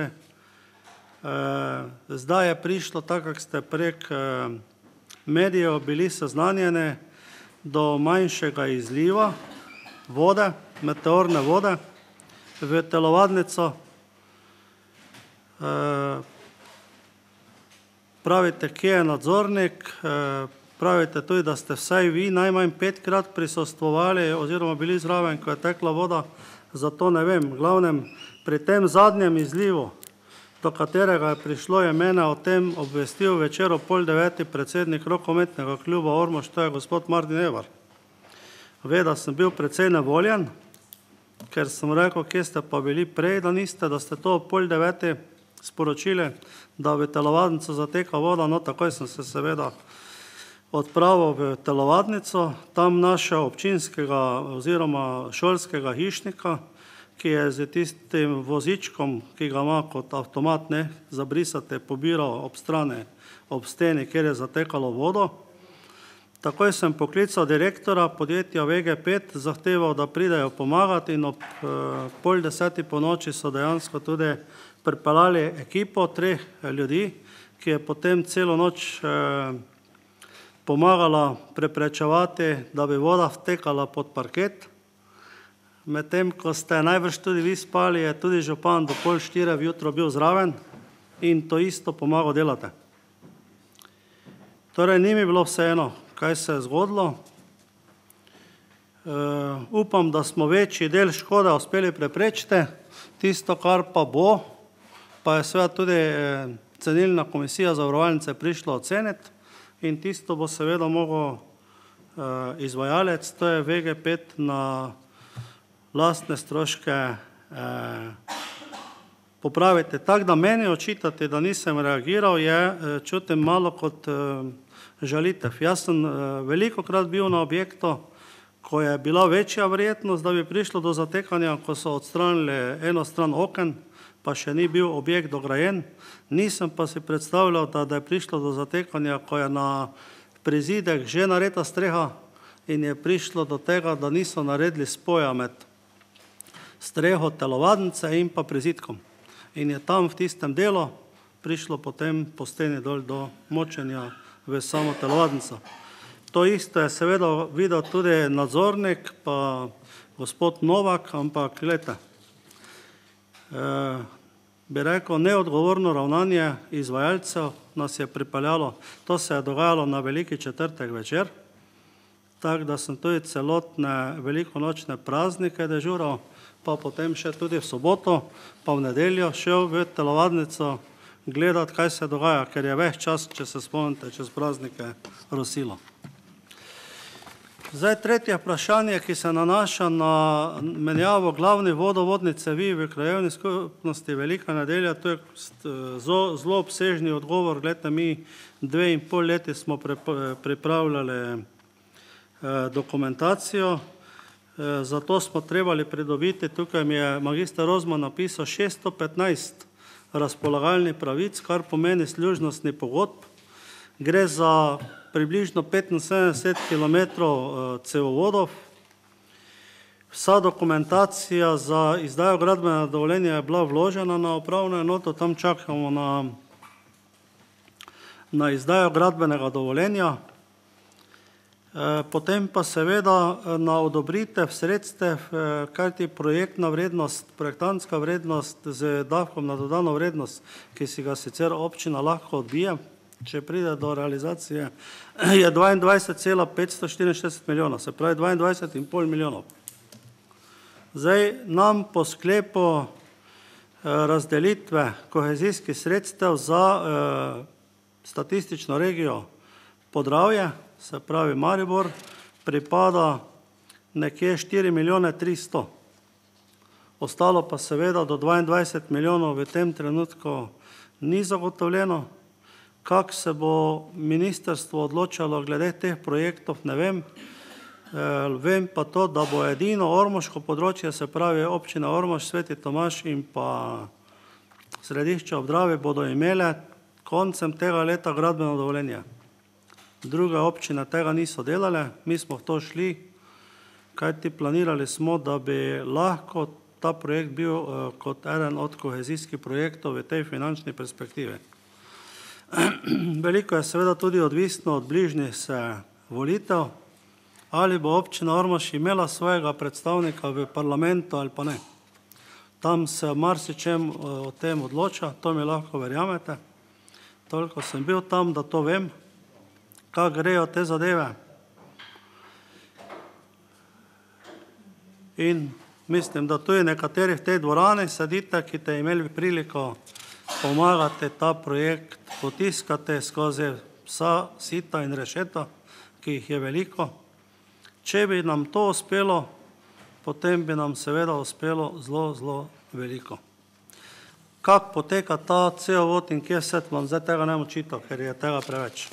[SPEAKER 16] Zdaj je prišlo, tako kako ste prek medijev bili seznanjeni, do manjšega izliva vode, meteorne vode v telovadnico. Pravite, kje je nadzornik, pravite tudi, da ste vsaj vi najmanj petkrat prisostvovali oziroma bili zraven, ko je tekla voda, zato ne vem. V glavnem, pri tem zadnjem izlivu, do katerega je prišlo, je mene o tem obvestil večer o pol deveti predsednik rokometnega kluba Ormož, to je gospod Martin Evar. Ve, da sem bil precej nevoljen, ker sem rekel, kje ste pa bili prej, da niste, da ste to o pol deveti sporočili, da v telovadnico zateka voda. No, takoj sem se seveda odpravil v telovadnico, tam našel občinskega oziroma šolskega hišnika, ki je z tistim vozičkom, ki ga ima kot avtomat, ne, za brisate, pobiral ob strani, ob steni, kjer je zatekalo vodo. Takoj sem poklical direktora podjetja V G pet, zahteval, da pridejo pomagati, in ob pol deseti po noči so dejansko tudi pripeljali ekipo treh ljudi, ki je potem celo noč pomagala preprečevati, da bi voda vtekala pod parket. Medtem, ko ste najbrž tudi vi spali, je tudi župan do pol štire vjutro bil zraven in to isto pomagal delate. Torej, ni mi bilo vseeno, kaj se je zgodilo. Upam, da smo večji del škode uspeli preprečiti. Tisto, kar pa bo, pa je seveda tudi cenilna komisija zavarovalnice prišla oceniti, in tisto bo seveda mogel izvajalec, to je V G pet, na lastne stroške popraviti. Tako da meni očitati, da nisem reagiral, je čutim malo kot žalitev. Jaz sem velikokrat bil na objektu, ko je bila večja verjetnost, da bi prišlo do zatekanja, ko so odstranili eno stran oken, pa še ni bil objekt dograjen. Nisem pa si predstavljal, da, da je prišlo do zatekanja, ko je na prizidek že nareta streha in je prišlo do tega, da niso naredili spoja med streho telovadnice in pa prizidkom. In je tam v tistem delu prišlo potem po steni dol do močenja v samo telovadnico. To isto je seveda videl tudi nadzornik, pa gospod Novak, ampak gledajte, bi rekel, neodgovorno ravnanje izvajalcev nas je pripeljalo. To se je dogajalo na Veliki četrtek večer, tako da sem tudi celotne velikonočne praznike dežural, pa potem še tudi v soboto, pa v nedeljo šel v telovadnico gledati, kaj se dogaja, ker je ves čas, če se spomnite, čez praznike rosilo. Zdaj, tretje vprašanje, ki se nanaša na menjavo glavnih vodovodnih cevi v krajevni skupnosti Velika nedelja, to je zelo obsežni odgovor. Glejte, mi dve in pol leti smo pripravljali dokumentacijo, zato smo trebali pridobiti, tukaj mi je magister Rozman napisal šeststo petnajst razpolagalnih pravic, kar pomeni služnostni pogodb. Gre za približno petinsedemdeset kilometrov cevovodov. Vsa dokumentacija za izdajo gradbenega dovoljenja je bila vložena na upravno enoto, tam čakamo na, na izdajo gradbenega dovoljenja. Potem pa seveda na odobritev sredstev, kajti projektna vrednost, projektantska vrednost z davkom na dodano vrednost, ki si ga sicer občina lahko odbije, če pride do realizacije, je dvaindvajset cela petsto štiriinšestdeset milijona, se pravi dvaindvajset in pol milijonov. Zdaj nam po sklepu razdelitve kohezijskih sredstev za statistično regijo Podravje, se pravi Maribor, pripada nekje štiri milijone tristo. Ostalo pa seveda do dvaindvajset milijonov v tem trenutku ni zagotovljeno. Kako se bo ministrstvo odločalo glede teh projektov, ne vem. Vem pa to, da bo edino ormoško področje, se pravi občina Ormož, Sveti Tomaž in pa Središče ob Dravi bodo imele koncem tega leta gradbeno dovoljenje. Druge občine tega niso delale, mi smo v to šli, kajti planirali smo, da bi lahko ta projekt bil kot eden od kohezijskih projektov v tej finančni perspektivi. Veliko je seveda tudi odvisno od bližnjih se volitev, ali bo občina Ormož imela svojega predstavnika v parlamentu ali pa ne. Tam se marsičem o tem odloča, to mi lahko verjamete. Toliko sem bil tam, da to vem, kako grejo te zadeve. In mislim, da tudi nekateri v tej dvorani sedite, ki ste imeli priliko pomagati ta projekt, potiskate skozi vsa sita in rešeta, ki jih je veliko. Če bi nam to uspelo, potem bi nam seveda uspelo zelo, zelo veliko. Kako poteka ta cevovod in kje vse, vam zdaj tega ne očital, ker je tega preveč.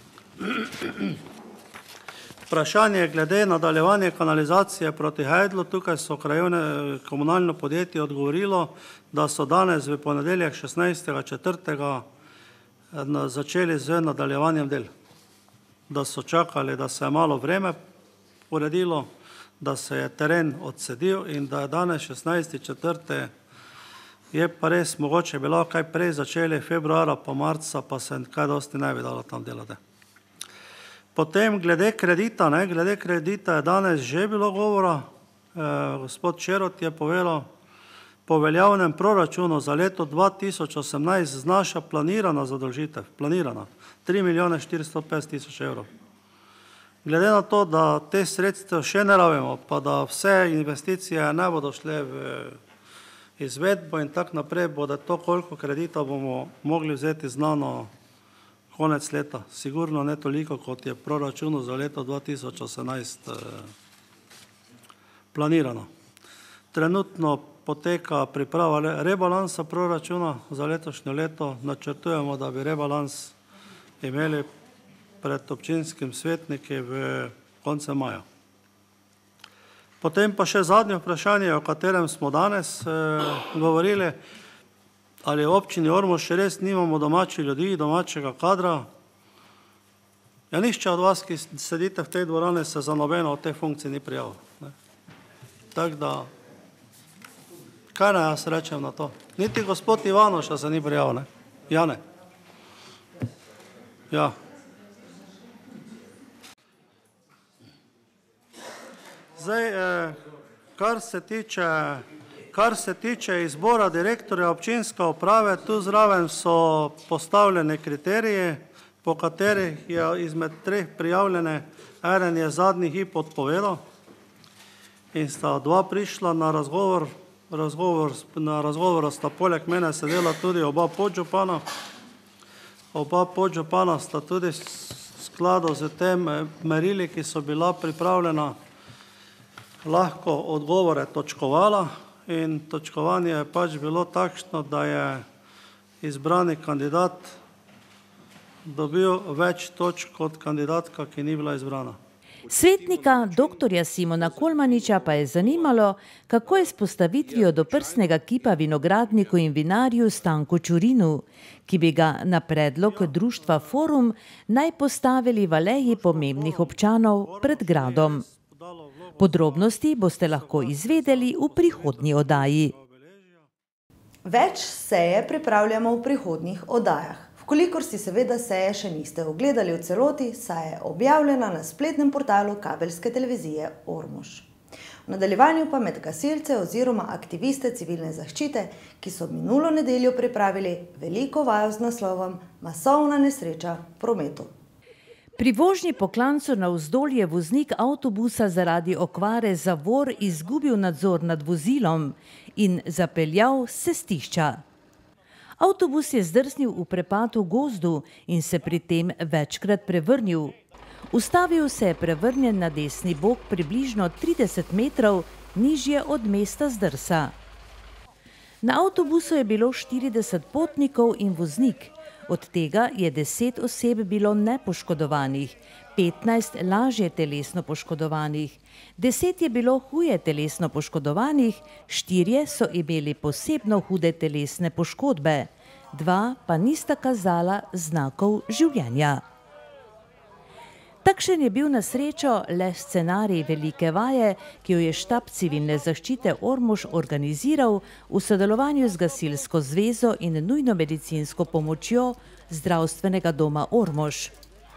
[SPEAKER 16] Vprašanje glede nadaljevanja kanalizacije proti Hajdlu, tukaj so krajevne komunalno podjetje odgovorilo, da so danes v ponedeljek šestnajstega četrtega začeli z nadaljevanjem del. Da so čakali, da se je malo vreme uredilo, da se je teren odsedil in da je danes šestnajsti četrti je pa res mogoče bilo kaj prej začeli, februara pa marca, pa se kaj dosti ne bi dalo tam delati. Potem glede kredita, ne, glede kredita je danes že bilo govora, eh, gospod Čerot je povedal, po veljavnem proračunu za leto dva tisoč osemnajst znaša planirana zadolžitev, planirana, tri milijone štiristo petdeset tisoč evrov. Glede na to, da te sredstev še ne rabimo, pa da vse investicije ne bodo šle v izvedbo in tak naprej, bo da to, koliko kredita bomo mogli vzeti znano konec leta. Sigurno ne toliko, kot je proračunu za leto dva tisoč osemnajst planirano. Trenutno poteka priprava rebalansa proračuna za letošnje leto. Načrtujemo, da bi rebalans imeli pred občinskim svetniki v koncu maja. Potem pa še zadnje vprašanje, o katerem smo danes govorili, ali v občini Ormož še res nimamo domačih ljudi, domačega kadra. Ja, nišče od vas, ki sedite v tej dvorani, se za nobeno od teh funkcij ni prijavil. Tako da, kaj naj jaz rečem na to? Niti gospod Ivanoša se ni prijavil, ne? Jane? Ja. Zdaj, kar se tiče, kar se tiče izbora direktorja občinske uprave, tu zraven so postavljene kriterije, po katerih je izmed treh prijavljene, eden je zadnji hip odpovedal in sta dva prišla na razgovor, razgovor na razgovoru sta poleg mene sedela tudi oba podžupana. Oba podžupana sta tudi v skladu z tem merili, ki so bila pripravljena, lahko odgovore točkovala in točkovanje je pač bilo takšno, da je izbrani kandidat dobil več točk kot kandidatka, ki ni bila izbrana.
[SPEAKER 14] Svetnika doktorja Simona Kolmaniča pa je zanimalo, kako je s postavitvijo doprsnega kipa vinogradniku in vinarju Stanku Čurinu, ki bi ga na predlog društva Forum naj postavili v aleji pomembnih občanov pred gradom. Podrobnosti boste lahko izvedeli v prihodnji oddaji.
[SPEAKER 1] Več seje pripravljamo v prihodnjih oddajah. Vkolikor si seveda seje še niste ogledali v celoti, saj je objavljena na spletnem portalu kabelske televizije Ormož. V nadaljevanju pa med gasilce oziroma aktiviste civilne zaščite, ki so minulo nedeljo pripravili veliko vajo z naslovom Masovna nesreča v prometu.
[SPEAKER 14] Pri vožnji po klancu navzdol je voznik avtobusa zaradi okvare zavor izgubil nadzor nad vozilom in zapeljal s cestišča. Avtobus je zdrsnil v prepad v gozdu in se pri tem večkrat prevrnil. Ustavil se je prevrnjen na desni bok približno trideset metrov nižje od mesta zdrsa. Na avtobusu je bilo štirideset potnikov in voznik. Od tega je deset oseb bilo nepoškodovanih, petnajst lažje telesno poškodovanih, deset je bilo huje telesno poškodovanih, štirje so imeli posebno hude telesne poškodbe, dva pa nista kazala znakov življenja. Takšen je bil na srečo le scenarij velike vaje, ki jo je štab civilne zaščite Ormož organiziral v sodelovanju z Gasilsko zvezo in nujno medicinsko pomočjo Zdravstvenega doma Ormož.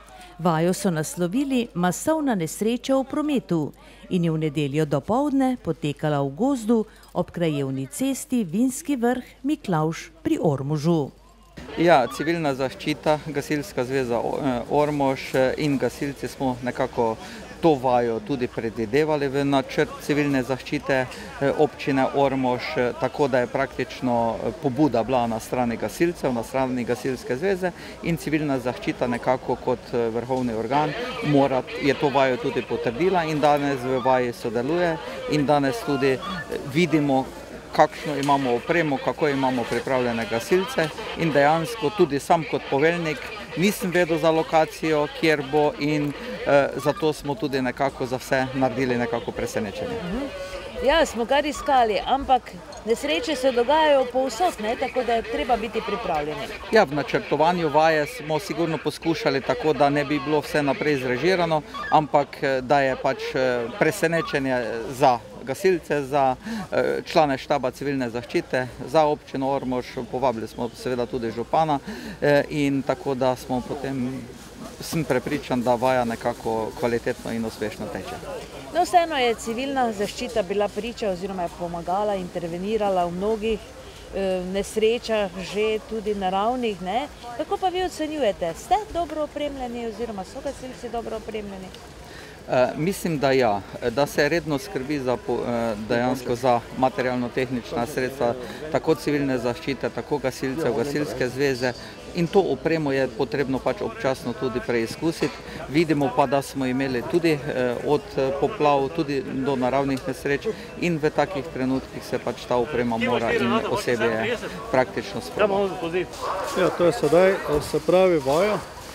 [SPEAKER 14] Vajo so naslovili Masovna nesreča v prometu in je v nedeljo dopoldne potekala v gozdu ob krajevni cesti Vinski vrh Miklavž pri Ormožu.
[SPEAKER 17] Ja, civilna zaščita, Gasilska zveza Ormož in gasilci smo nekako to vajo tudi predvidevali v načrt civilne zaščite občine Ormož, tako da je praktično pobuda bila na strani gasilcev, na strani Gasilske zveze in civilna zaščita nekako kot vrhovni organ mora, je to vajo tudi potrdila in danes v vaji sodeluje in danes tudi vidimo, kakšno imamo opremo, kako imamo pripravljene gasilce in dejansko tudi sam kot poveljnik nisem vedel za lokacijo, kjer bo in eh, zato smo tudi nekako za vse naredili nekako presenečenje.
[SPEAKER 18] Ja, smo kar iskali, ampak nesreče se dogajajo povsod, ne, tako da je treba biti pripravljeni.
[SPEAKER 17] Ja, v načrtovanju vaje smo sigurno poskušali tako, da ne bi bilo vse naprej zrežirano, ampak da je pač presenečenje za gasilce, za člane štaba civilne zaščite, za občino Ormož, povabili smo seveda tudi župana in tako da smo potem, sem prepričan, da vaja nekako kvalitetno in uspešno teče.
[SPEAKER 18] No, vseeno je civilna zaščita bila priča oziroma je pomagala, intervenirala v mnogih e, nesrečah, že tudi naravnih, ne? Kako pa vi ocenjujete? Ste dobro opremljeni oziroma so gasilci dobro opremljeni?
[SPEAKER 17] Uh, mislim, da ja, da se redno skrbi za, uh, dejansko za materialno-tehnična sredstva, tako civilne zaščite, tako gasilcev, gasilske zveze in to opremo je potrebno pač občasno tudi preizkusiti. Vidimo pa, da smo imeli tudi uh, od poplav, tudi do naravnih nesreč in v takih trenutkih se pač ta oprema mora in osebje praktično sprobati.
[SPEAKER 16] Ja, to je sedaj, se pravi vaja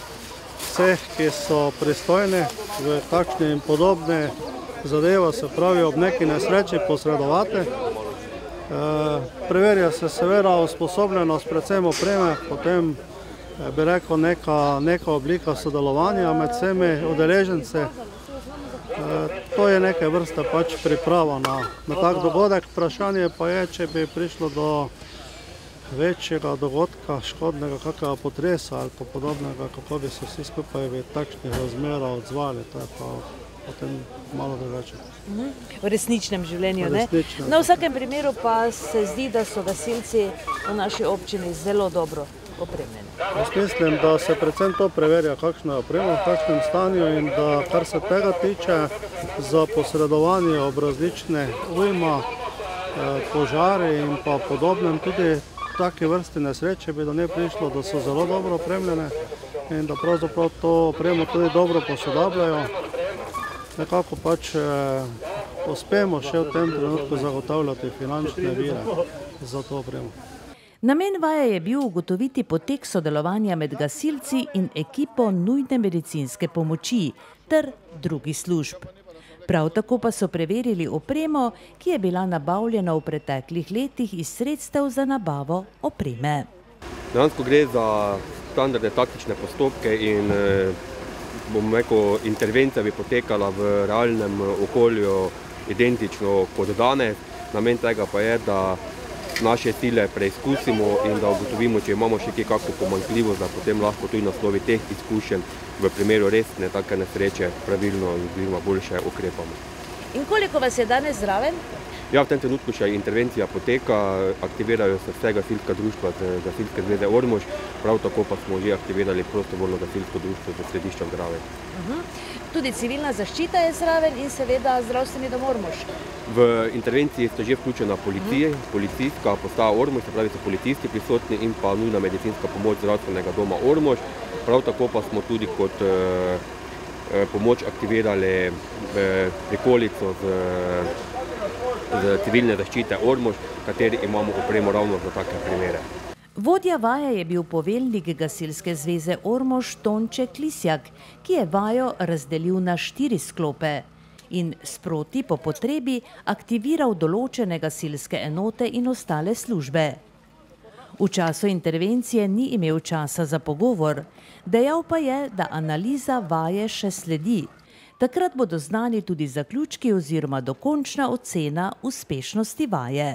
[SPEAKER 16] vseh, ki so pristojni v takšne in podobne zadeve, se pravi ob neki nesreči posredovati. E, preverja se seveda usposobljenost predvsem opreme, potem bi rekel neka, neka oblika sodelovanja med vsemi udeleženci. E, to je neke vrste pač priprava na, na tak dogodek. Vprašanje pa je, če bi prišlo do večjega dogodka, škodnega kakega potresa ali pa podobnega, kako bi se vsi skupaj v takšnih razmerah odzvali, to je pa potem malo drugače.
[SPEAKER 18] V resničnem življenju, ne? Na vsakem primeru pa se zdi, da so gasilci v naši občini zelo dobro opremljeni.
[SPEAKER 16] Jaz mislim, da se predvsem to preverja, kakšna je oprema v takšnem stanju in da, kar se tega tiče, za posredovanje ob različne ujma, požari in pa podobnem tudi v taki vrsti nesreče bi do nje prišlo, da so zelo dobro opremljene in da pravzaprav to opremo tudi dobro posodabljajo. Nekako pač eh, uspemo še v tem trenutku zagotavljati finančne vire za to opremo.
[SPEAKER 14] Namen vaje je bil ugotoviti potek sodelovanja med gasilci in ekipo nujne medicinske pomoči ter drugih služb. Prav tako pa so preverili opremo, ki je bila nabavljena v preteklih letih iz sredstev za nabavo opreme.
[SPEAKER 19] Dejansko gre za standardne taktične postopke in bom rekel, intervencija bi potekala v realnem okolju identično kot danes. Namen tega pa je, da naše sile preizkusimo in da ugotovimo, če imamo še kakšno pomanjkljivost, da potem lahko tudi na osnovi teh izkušenj v primeru resne take nesreče pravilno oziroma boljše ukrepamo.
[SPEAKER 18] In koliko vas je danes zraven?
[SPEAKER 19] Ja, v tem trenutku še intervencija poteka, aktivirajo se vse gasilska društva z Gasilske zveze Ormož, prav tako pa smo že aktivirali prostovoljno gasilsko društvo z središča Grave.
[SPEAKER 18] Uh-huh. Tudi civilna zaščita je zraven in seveda zdravstveni dom Ormož.
[SPEAKER 19] V intervenciji sta že vključena policija, uh-huh. policijska postaja Ormož, se pravi so policisti prisotni in pa nujna medicinska pomoč zdravstvenega doma Ormož. Prav tako pa smo tudi kot eh, pomoč aktivirali eh, prikolico z z civilne zaščite Ormož, kateri imamo opremo ravno za take primere.
[SPEAKER 14] Vodja vaje je bil poveljnik Gasilske zveze Ormož Tonče Klisjak, ki je vajo razdelil na štiri sklope in sproti po potrebi aktiviral določene gasilske enote in ostale službe. V času intervencije ni imel časa za pogovor, dejal pa je, da analiza vaje še sledi. Takrat bodo znani tudi zaključki oziroma dokončna ocena uspešnosti vaje.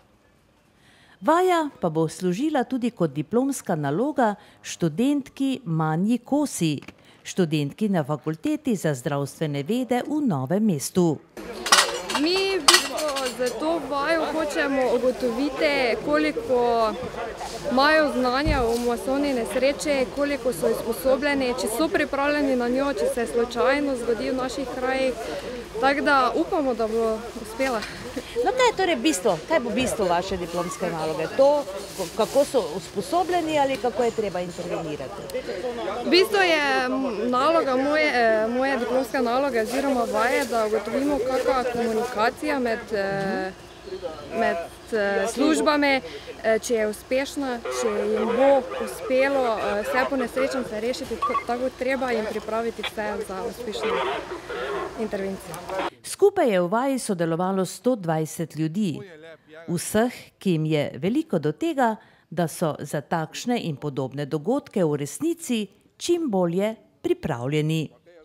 [SPEAKER 14] Vaja pa bo služila tudi kot diplomska naloga študentki Manji Kosi, študentki na Fakulteti za zdravstvene vede v Novem mestu.
[SPEAKER 20] Mi v bistvu za to vajo hočemo ugotoviti, koliko imajo znanja o masovni nesreči, koliko so usposobljeni, če so pripravljeni na njo, če se slučajno zgodi v naših krajih. Tako da upamo, da bo uspela.
[SPEAKER 18] No, kaj je torej bistvo? Kaj bo bistvo vaše diplomske naloge? To, kako so usposobljeni ali kako je treba intervenirati?
[SPEAKER 20] Bistvo je naloga moje, moje diplomske naloge oziroma vaje, da ugotovimo, kakva komunikacija med, med službami, če je uspešna, če jim bo uspelo vse po nesrečence rešiti tako treba in pripraviti vse za uspešno intervencijo.
[SPEAKER 14] Skupaj je v vaji sodelovalo sto dvajset ljudi, vseh, ki jim je veliko do tega, da so za takšne in podobne dogodke v resnici čim bolje pripravljeni.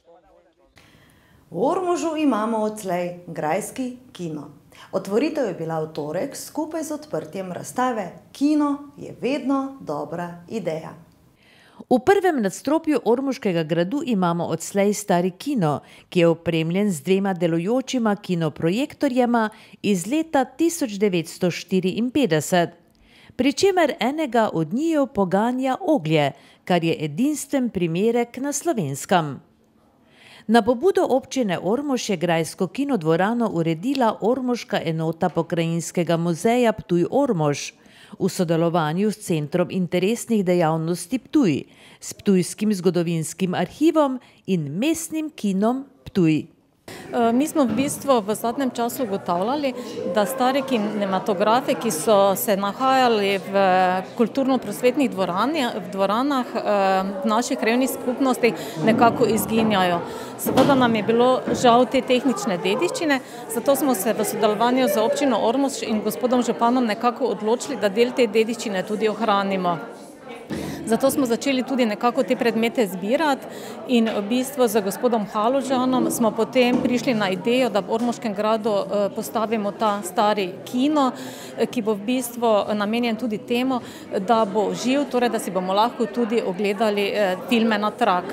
[SPEAKER 1] V Ormožu imamo odslej grajski kino. Otvoritev je bila v torek skupaj z odprtjem razstave Kino je vedno dobra ideja.
[SPEAKER 14] V prvem nadstropju Ormoškega gradu imamo odslej stari kino, ki je opremljen z dvema delujočima kinoprojektorjema iz leta tisoč devetsto štiriinpetdeset, pri čemer enega od njiju poganja oglje, kar je edinstven primerek na Slovenskem. Na pobudo občine Ormož je grajsko kinodvorano uredila Ormoška enota Pokrajinskega muzeja Ptuj Ormož v sodelovanju s Centrom interesnih dejavnosti Ptuj, s Ptujskim zgodovinskim arhivom in Mestnim kinom Ptuj.
[SPEAKER 21] Mi smo v bistvu v zadnjem času ugotavljali, da stari kinematografi, ki so se nahajali v kulturno-prosvetnih dvoranah v naših krajevnih skupnostih, nekako izginjajo. Seveda nam je bilo žal te tehnične dediščine, zato smo se v sodelovanju z občino Ormož in gospodom županom nekako odločili, da del te dediščine tudi ohranimo. Zato smo začeli tudi nekako te predmete zbirati in v bistvu z gospodom Haložanom smo potem prišli na idejo, da v Ormoškem gradu postavimo ta stari kino, ki bo v bistvu namenjen tudi temu, da bo živ, torej da si bomo lahko tudi ogledali filme na trak.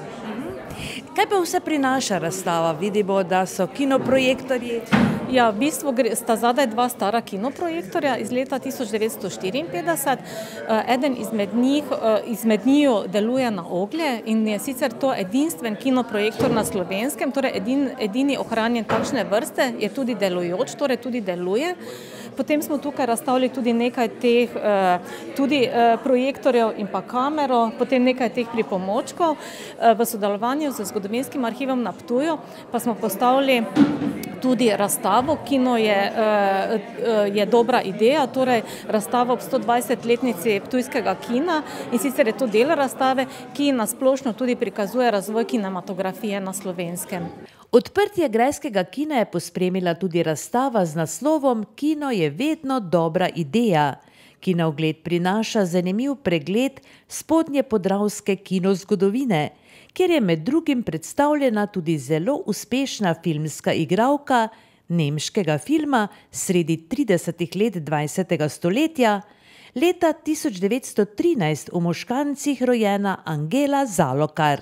[SPEAKER 14] Kaj pa vse prinaša razstava? Vidimo, da so kinoprojektorji.
[SPEAKER 21] Ja, v bistvu sta zadaj dva stara kinoprojektorja iz leta tisoč devetsto štiriinpetdeset. Eden izmed njih, izmed njiju deluje na oglje in je sicer to edinstven kinoprojektor na Slovenskem, torej edin, edini ohranjen takšne vrste, je tudi delujoč, torej tudi deluje. Potem smo tukaj razstavili tudi nekaj teh tudi projektorjev in pa kamero, potem nekaj teh pripomočkov. V sodelovanju z zgodovinskim arhivom na Ptuju pa smo postavili tudi razstavo, kino je, je dobra ideja, torej razstava ob sto dvajsetletnici ptujskega kina in sicer je to del razstave, ki nasplošno tudi prikazuje razvoj kinematografije na Slovenskem.
[SPEAKER 14] Odprtje grajskega kina je pospremila tudi razstava z naslovom Kino je vedno dobra ideja, ki na ogled prinaša zanimiv pregled spodnje podravske kinozgodovine, kjer je med drugim predstavljena tudi zelo uspešna filmska igralka nemškega filma sredi tridesetih let dvajsetega stoletja, leta tisoč devetsto trinajst v Moškancih rojena Angela Zalokar.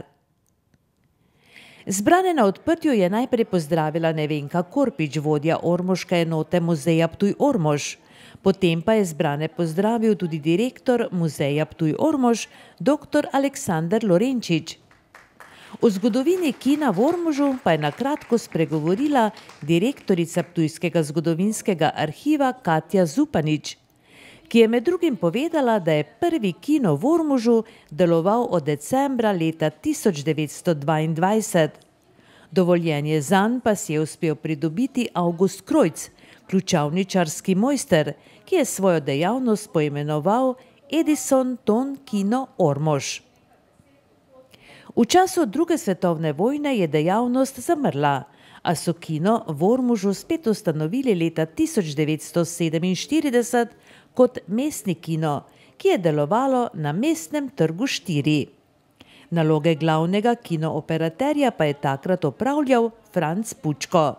[SPEAKER 14] Zbrane na odprtju je najprej pozdravila Nevenka Korpič, vodja ormoške enote muzeja Ptuj-Ormož. Potem pa je zbrane pozdravil tudi direktor muzeja Ptuj-Ormož, doktor Aleksander Lorenčič. O zgodovini kina v Ormožu pa je na kratko spregovorila direktorica Ptujskega zgodovinskega arhiva Katja Zupanič, ki je med drugim povedala, da je prvi kino v Ormožu deloval od decembra leta tisoč devetsto dvaindvajset. Dovoljenje zanj pa si je uspel pridobiti Avgust Krojc, ključavničarski mojster, ki je svojo dejavnost poimenoval Edison Ton Kino Ormož. V času druge svetovne vojne je dejavnost zamrla, a so kino v Ormožu spet ustanovili leta tisoč devetsto sedeminštirideset kot mestni kino, ki je delovalo na Mestnem trgu štiri. Naloge glavnega kinooperaterja pa je takrat opravljal Franc Pučko.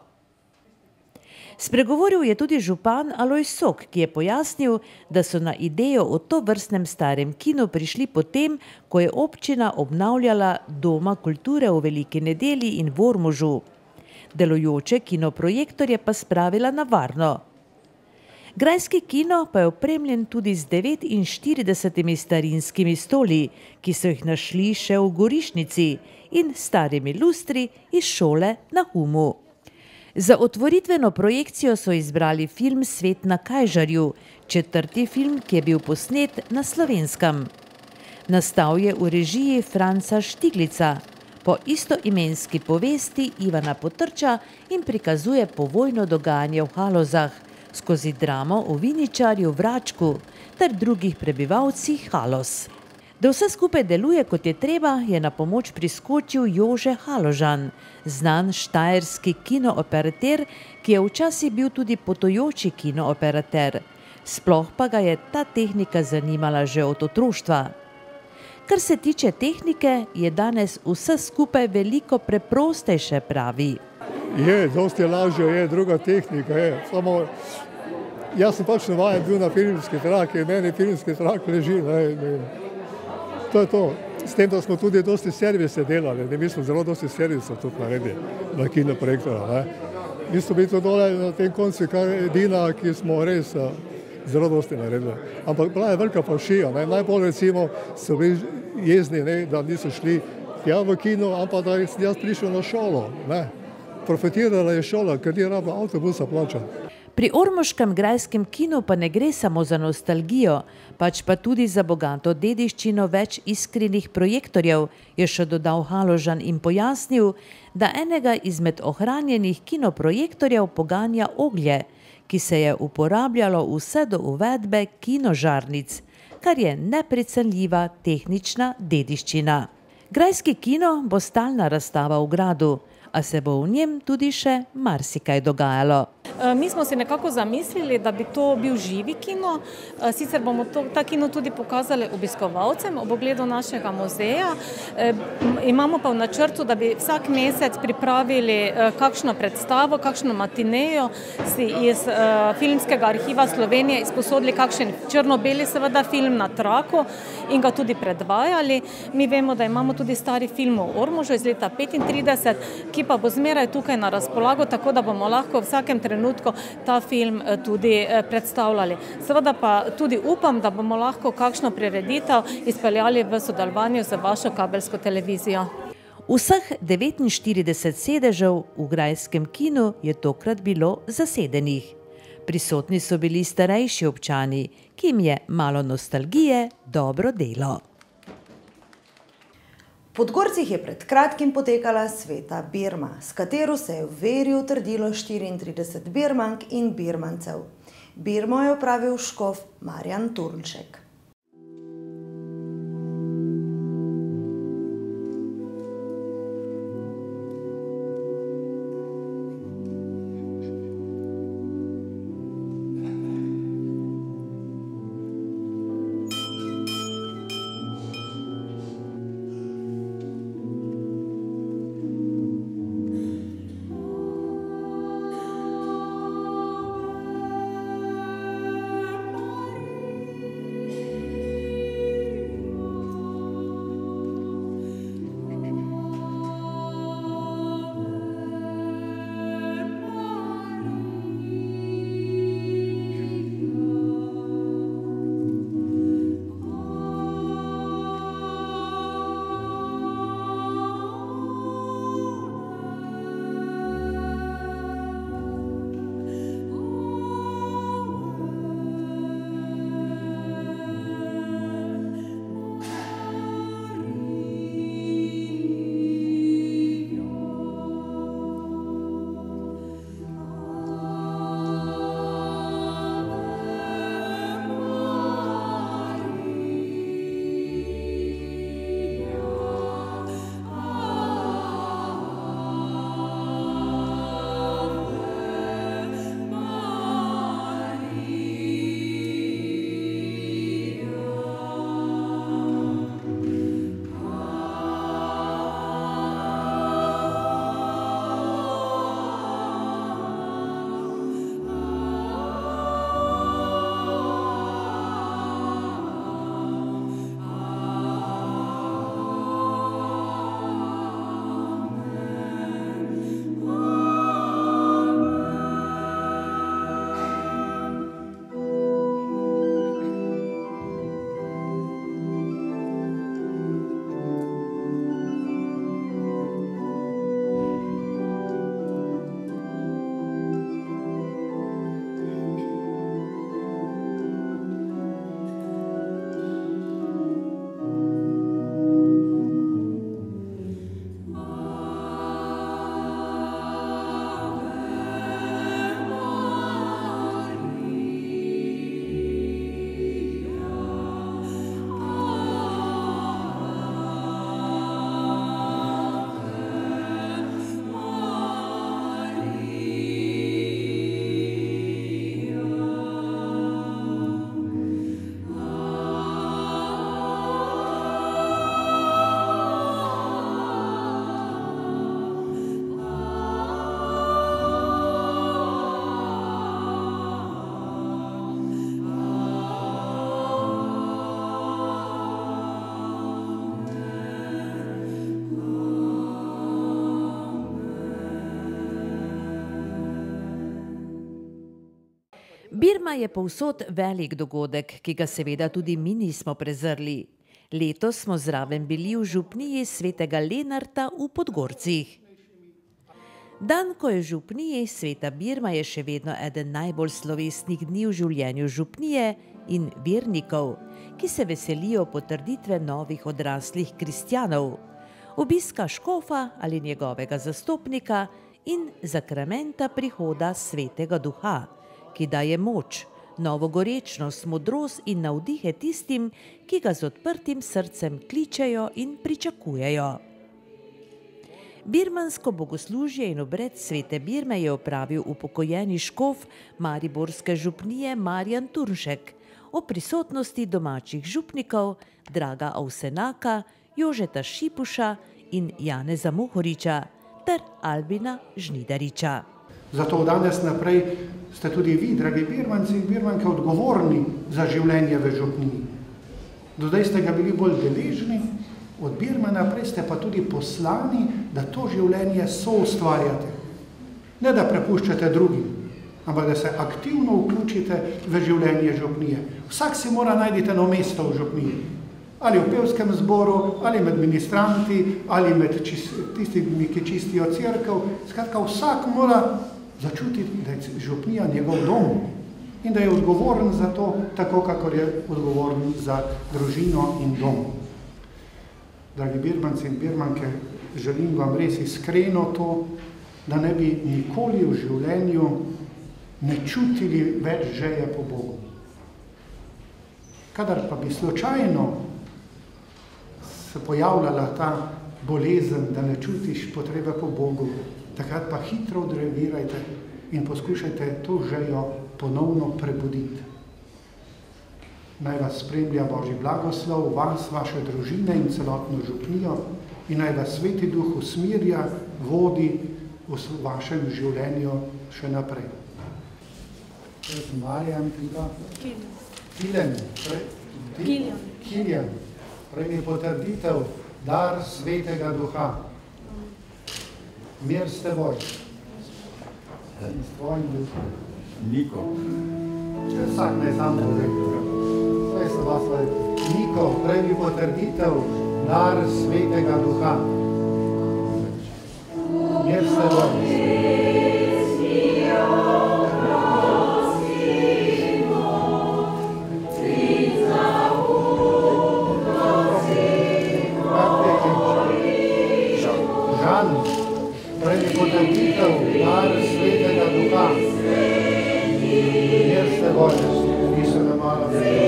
[SPEAKER 14] Spregovoril je tudi župan Alojz Sok, ki je pojasnil, da so na idejo o tovrstnem starem kinu prišli potem, ko je občina obnavljala Doma kulture v Veliki Nedelji in v Ormožu. Delujoče kinoprojektorje pa spravila na varno. Grajski kino pa je opremljen tudi z devetinštiridesetimi starinskimi stoli, ki so jih našli še v Gorišnici, in starimi lustri iz šole na Humu. Za otvoritveno projekcijo so izbrali film Svet na Kajžarju, četrti film, ki je bil posnet na Slovenskem. Nastal je v režiji Franca Štiglica, po istoimenski povesti Ivana Potrča in prikazuje povojno dogajanje v Halozah, skozi dramo o viničarju Vračku ter drugih prebivalcih Haloz. Da vse skupaj deluje, kot je treba, je na pomoč priskočil Jože Haložan, znan štajerski kinooperater, ki je včasih bil tudi potujoči kinooperater. Sploh pa ga je ta tehnika zanimala že od otroštva. Kar se tiče tehnike, je danes vse skupaj veliko preprostejše, pravi.
[SPEAKER 2] Je, dosti lažje je, druga tehnika je. Samo jaz sem pač navajen bil na filmski trak in meni filmski trak leži. Ne, ne. To je to. S tem, da smo tudi dosti servise delali. Ne, mi smo zelo dosti servisov tudi naredili na kinoprojektora. Mi smo bili to dole na tem koncu, kar edina, ki smo res zelo dosti naredili. Ampak bila je velika falšija. Ne. Najbolj recimo so bili jezni, ne, da niso šli tja v kino, ampak da sem jaz prišel na šolo. Ne. Profitirala je šola, ker ni rabila avtobusa plačati.
[SPEAKER 14] Pri ormoškem grajskem kinu pa ne gre samo za nostalgijo, pač pa tudi za bogato dediščino več iskrenih projektorjev, je še dodal Haložan in pojasnil, da enega izmed ohranjenih kinoprojektorjev poganja oglje, ki se je uporabljalo vse do uvedbe kinožarnic, kar je neprecenljiva tehnična dediščina. Grajski kino bo stalna razstava v gradu, a se bo v njem tudi še marsikaj dogajalo.
[SPEAKER 21] Mi smo si nekako zamislili, da bi to bil živi kino, sicer bomo to, ta kino tudi pokazali obiskovalcem ob ogledu našega muzeja. Imamo pa v načrtu, da bi vsak mesec pripravili kakšno predstavo, kakšno matinejo, si iz filmskega arhiva Slovenije izposodili kakšen črno-beli seveda film na traku in ga tudi predvajali. Mi vemo, da imamo tudi stari film o Ormožu iz leta petintrideset, ki pa bo zmeraj tukaj na razpolago, tako da bomo lahko v vsakem trenutku ta film tudi predstavljali. Seveda pa tudi upam, da bomo lahko kakšno prireditev izpeljali v sodelovanju z vašo kabelsko televizijo.
[SPEAKER 14] Vseh devetinštirideset sedežev v grajskem kinu je tokrat bilo zasedenih. Prisotni so bili starejši občani, ki jim je malo nostalgije dobro delo.
[SPEAKER 1] V Podgorcih je pred kratkim potekala sveta Birma, s katero se je v veri utrdilo štiriintrideset birmank in birmancev. Birmo je opravil škof Marjan Turnšek.
[SPEAKER 14] Birma je povsod velik dogodek, ki ga seveda tudi mi nismo prezrli. Letos smo zraven bili v župniji svetega Lenarta v Podgorcih. Dan, ko je v župniji sveta Birma, je še vedno eden najbolj slovesnih dni v življenju župnije in vernikov, ki se veselijo potrditve novih odraslih kristjanov, obiska škofa ali njegovega zastopnika in zakramenta prihoda svetega duha, ki daje moč, novogorečnost, modrost in navdihe tistim, ki ga z odprtim srcem kličejo in pričakujejo. Birmansko bogoslužje in obred svete Birme je opravil upokojeni škof mariborske župnije Marjan Turnšek, o prisotnosti domačih župnikov Draga Ovsenaka, Jožeta Šipuša in Janeza Mohoriča ter Albina Žnidariča.
[SPEAKER 6] Zato danes naprej ste tudi vi, dragi Birmanci in Birmanke, odgovorni za življenje v župniji. Do zdaj ste ga bili bolj deležni, od Birme naprej ste pa tudi poslani, da to življenje soustvarjate. Ne da prepuščate drugim, ampak da se aktivno vključite v življenje župnije. Vsak si mora najti eno mesto v župniji. Ali v pevskem zboru, ali med ministranti, ali med tistimi, ki čistijo cerkev. Skratka, vsak mora začutiti, da je župnija njegov dom in da je odgovoren za to, tako kakor je odgovoren za družino in dom. Dragi Birmanci in Birmanke, želim vam res iskreno to, da ne bi nikoli v življenju ne čutili več želje po Bogu. Kadar pa bi slučajno se pojavljala ta bolezen, da ne čutiš potrebe po Bogu, takrat pa hitro odreagirajte in poskušajte to željo ponovno prebuditi. Naj vas spremlja Božji blagoslov, vas, vaše družine in celotno župnijo in naj vas Sveti Duh usmerja, vodi v vašem življenju še naprej. Jaz sem Marjan, Piva. Kiljan. Kiljan. Kiljan. Prej mi potrditev, dar Svetega Duha. Mir s teboj. In s tvojim duhom. Niko. Če vsak ne sam povedal. Zdaj se vas povedal. Niko, prej mi potrditev, dar Svetega Duha. Mir s teboj. Potrditev, dar Svetega Duha. Mir s teboj, ki se me malo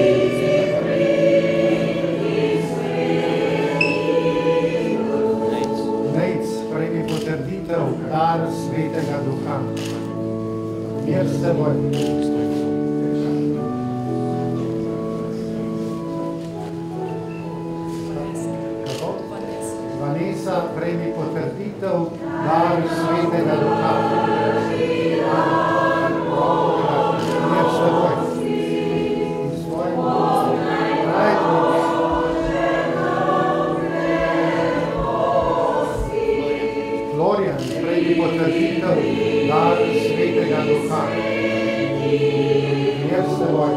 [SPEAKER 6] Nejc, prej mi potrditev, dar Svetega Duha. Mir s teboj. Vanesa, prej mi potrditev, dar Svetega Duha. Mir s teboj. In svojim Florian, prej mi potrditev, dar Svetega Duha. Mir s teboj.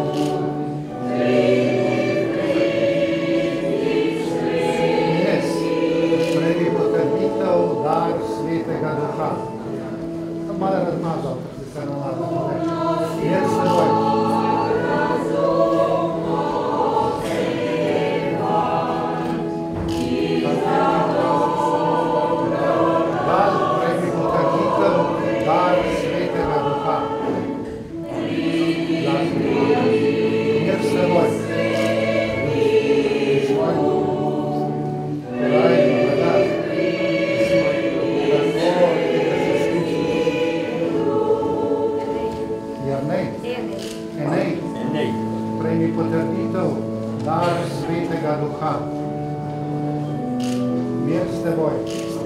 [SPEAKER 6] Dar Svetega Duha. Tam malo razmazal, da se nalazal. Mir s teboj. Dar, prej mi potrditev, dar Svetega Duha. Mir s teboj. Potrditev, dar Svetega Duha. Mir s teboj.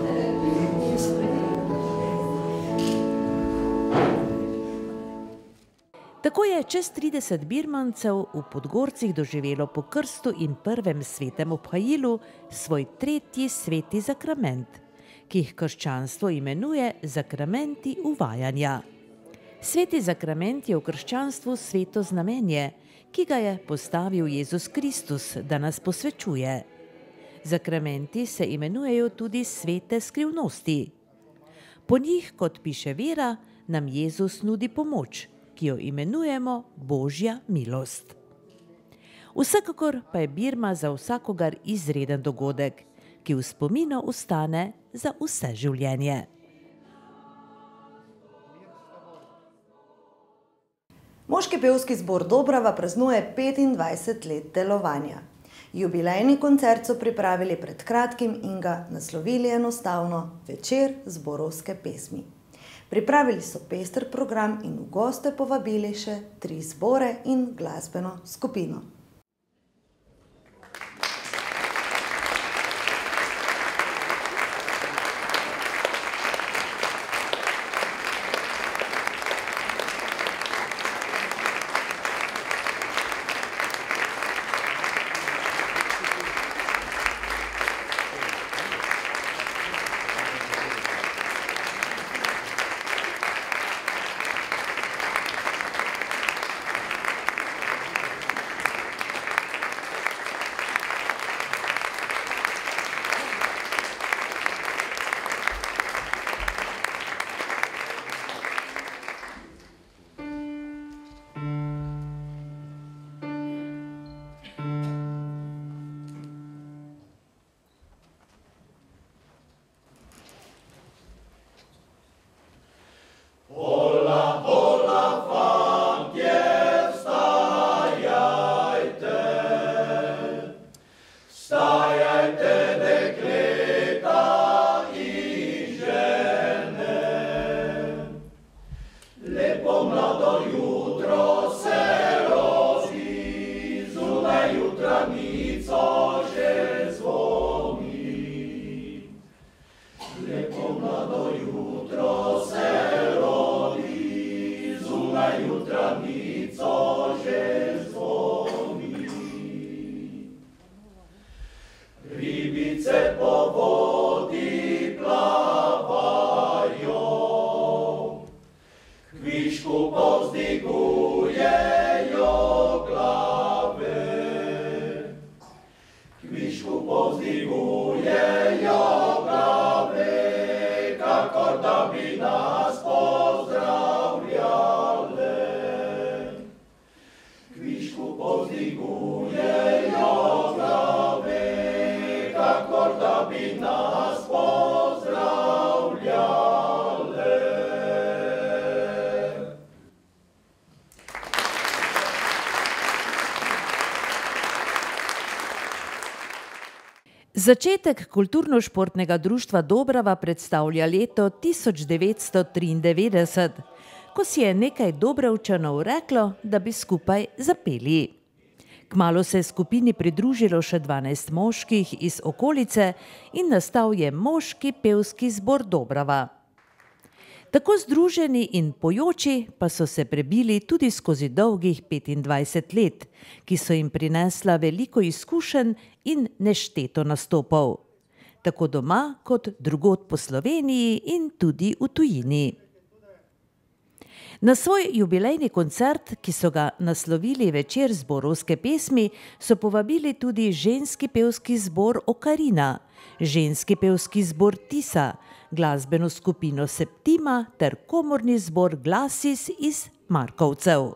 [SPEAKER 14] Tako je čez trideset Birmancev v Podgorcih doživelo po krstu in prvem svetem obhajilu svoj tretji sveti zakrament, ki jih krščanstvo imenuje zakramenti uvajanja. Sveti zakrament je v krščanstvu sveto znamenje, ki ga je postavil Jezus Kristus, da nas posvečuje. Zakramenti se imenujejo tudi svete skrivnosti. Po njih, kot piše Vera, nam Jezus nudi pomoč, ki jo imenujemo Božja milost. Vsekakor pa je birma za vsakogar izreden dogodek, ki v spominu ostane za vse življenje.
[SPEAKER 1] Moški pevski zbor Dobrava praznuje petindvajset let delovanja. Jubilejni koncert so pripravili pred kratkim in ga naslovili enostavno Večer zborovske pesmi. Pripravili so pester program in v goste povabili še tri zbore in glasbeno skupino.
[SPEAKER 14] Začetek Kulturno-športnega društva Dobrava predstavlja leto tisoč devetsto triindevetdeset, ko si je nekaj Dobravčanov reklo, da bi skupaj zapeli. Kmalu se je skupini pridružilo še dvanajst moških iz okolice in nastal je moški pevski zbor Dobrava. Tako združeni in pojoči pa so se prebili tudi skozi dolgih petindvajset let, ki so jim prinesla veliko izkušenj in nešteto nastopov, tako doma kot drugod po Sloveniji in tudi v tujini. Na svoj jubilejni koncert, ki so ga naslovili Večer zborovske pesmi, so povabili tudi ženski pevski zbor Okarina, ženski pevski zbor Tisa, glasbeno skupino Septima ter komorni zbor Glasis iz Markovcev.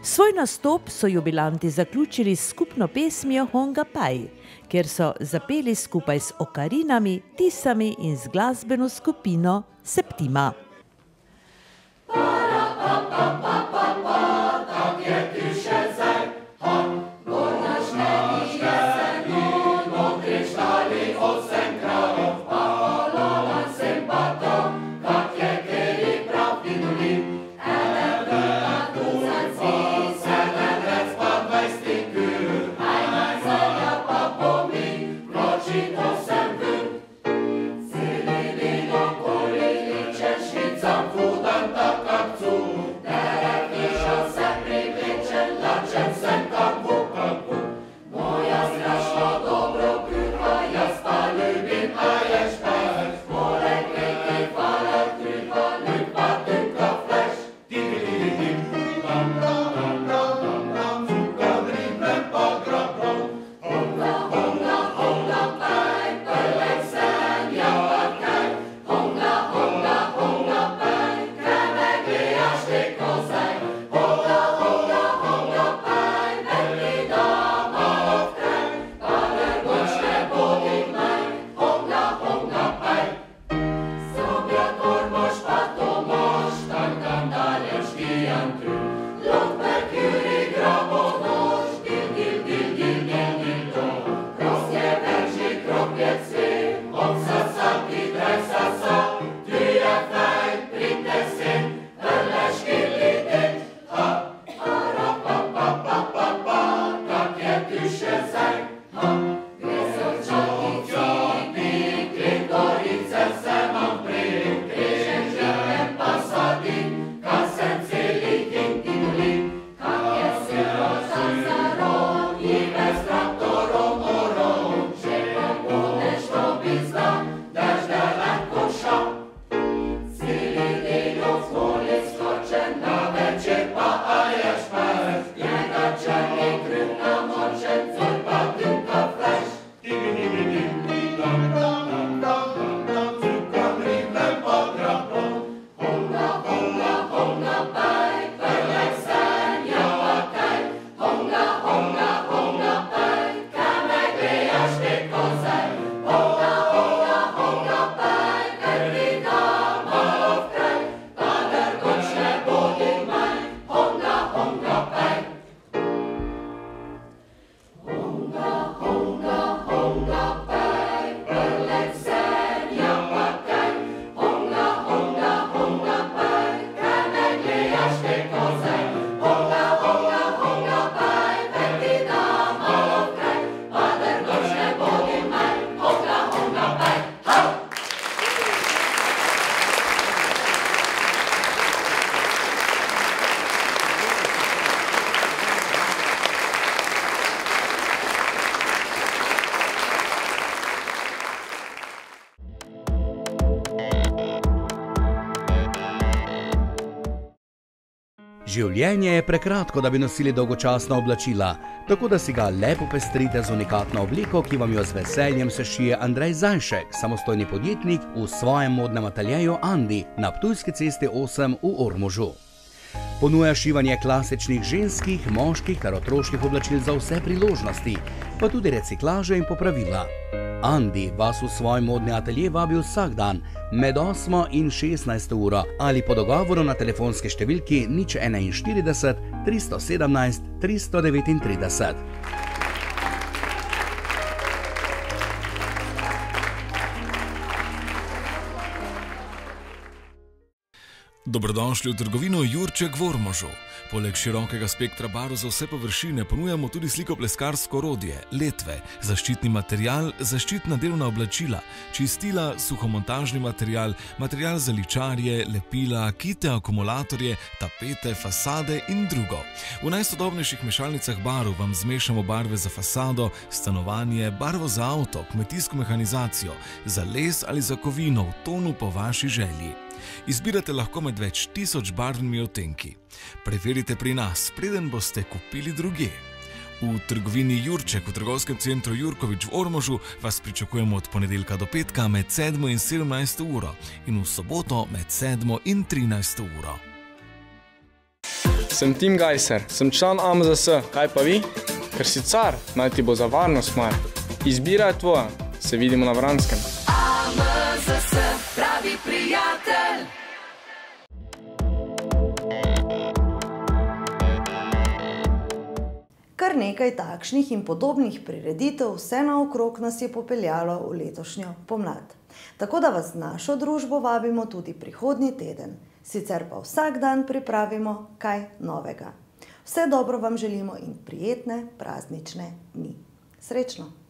[SPEAKER 14] Svoj nastop so jubilanti zaključili s skupno pesmijo Honga Pai, kjer so zapeli skupaj s okarinami, tisami in z glasbeno skupino Septima.
[SPEAKER 7] Življenje je prekratko, da bi nosili dolgočasna oblačila, tako da si ga le popestrite z unikatno obliko, ki vam jo z veseljem sešije Andrej Zajšek, samostojni podjetnik v svojem modnem ateljeju Andi na Ptujski cesti osem v Ormožu. Ponuja šivanje klasičnih ženskih, moških ter otroških oblačil za vse priložnosti, pa tudi reciklaže in popravila. Andi vas v svoj modni atelje vabi vsak dan med osmo in šestnajsto uro ali po dogovoru na telefonski številki nič štirideset ena, tristo sedemnajst, tristo devetintrideset.
[SPEAKER 22] Dobrodošli v trgovino Jurček v Ormožu. Poleg širokega spektra barv za vse površine ponujamo tudi slikopleskarsko orodje, letve, zaščitni material, zaščitna delovna oblačila, čistila, suhomontažni material, material za ličarje, lepila, kite, akumulatorje, tapete, fasade in drugo. V najsodobnejših mešalnicah barv vam zmešamo barve za fasado, stanovanje, barvo za avto, kmetijsko mehanizacijo, za les ali za kovino v tonu po vaši želji. Izbirate lahko med več tisoč barvnimi odtenki. Preverite pri nas, preden boste kupili drugje. V trgovini Jurček v trgovskem centru Jurkovič v Ormožu vas pričakujemo od ponedeljka do petka med sedmo in sedemnajsto uro in v soboto med sedmo in trinajsto uro.
[SPEAKER 8] sem Tim Gajser, sem član A M Z S, kaj pa vi? Ker si car, naj ti bo za varnost mar. Izbira je tvoja, se vidimo na Vranskem.
[SPEAKER 9] A M Z S, pravi prijatelj.
[SPEAKER 1] Kar nekaj takšnih in podobnih prireditev vse naokrog nas je popeljalo v letošnjo pomlad. Tako da vas v našo družbo vabimo tudi prihodnji teden. Sicer pa vsak dan pripravimo kaj novega. Vse dobro vam želimo in prijetne praznične dni. Srečno!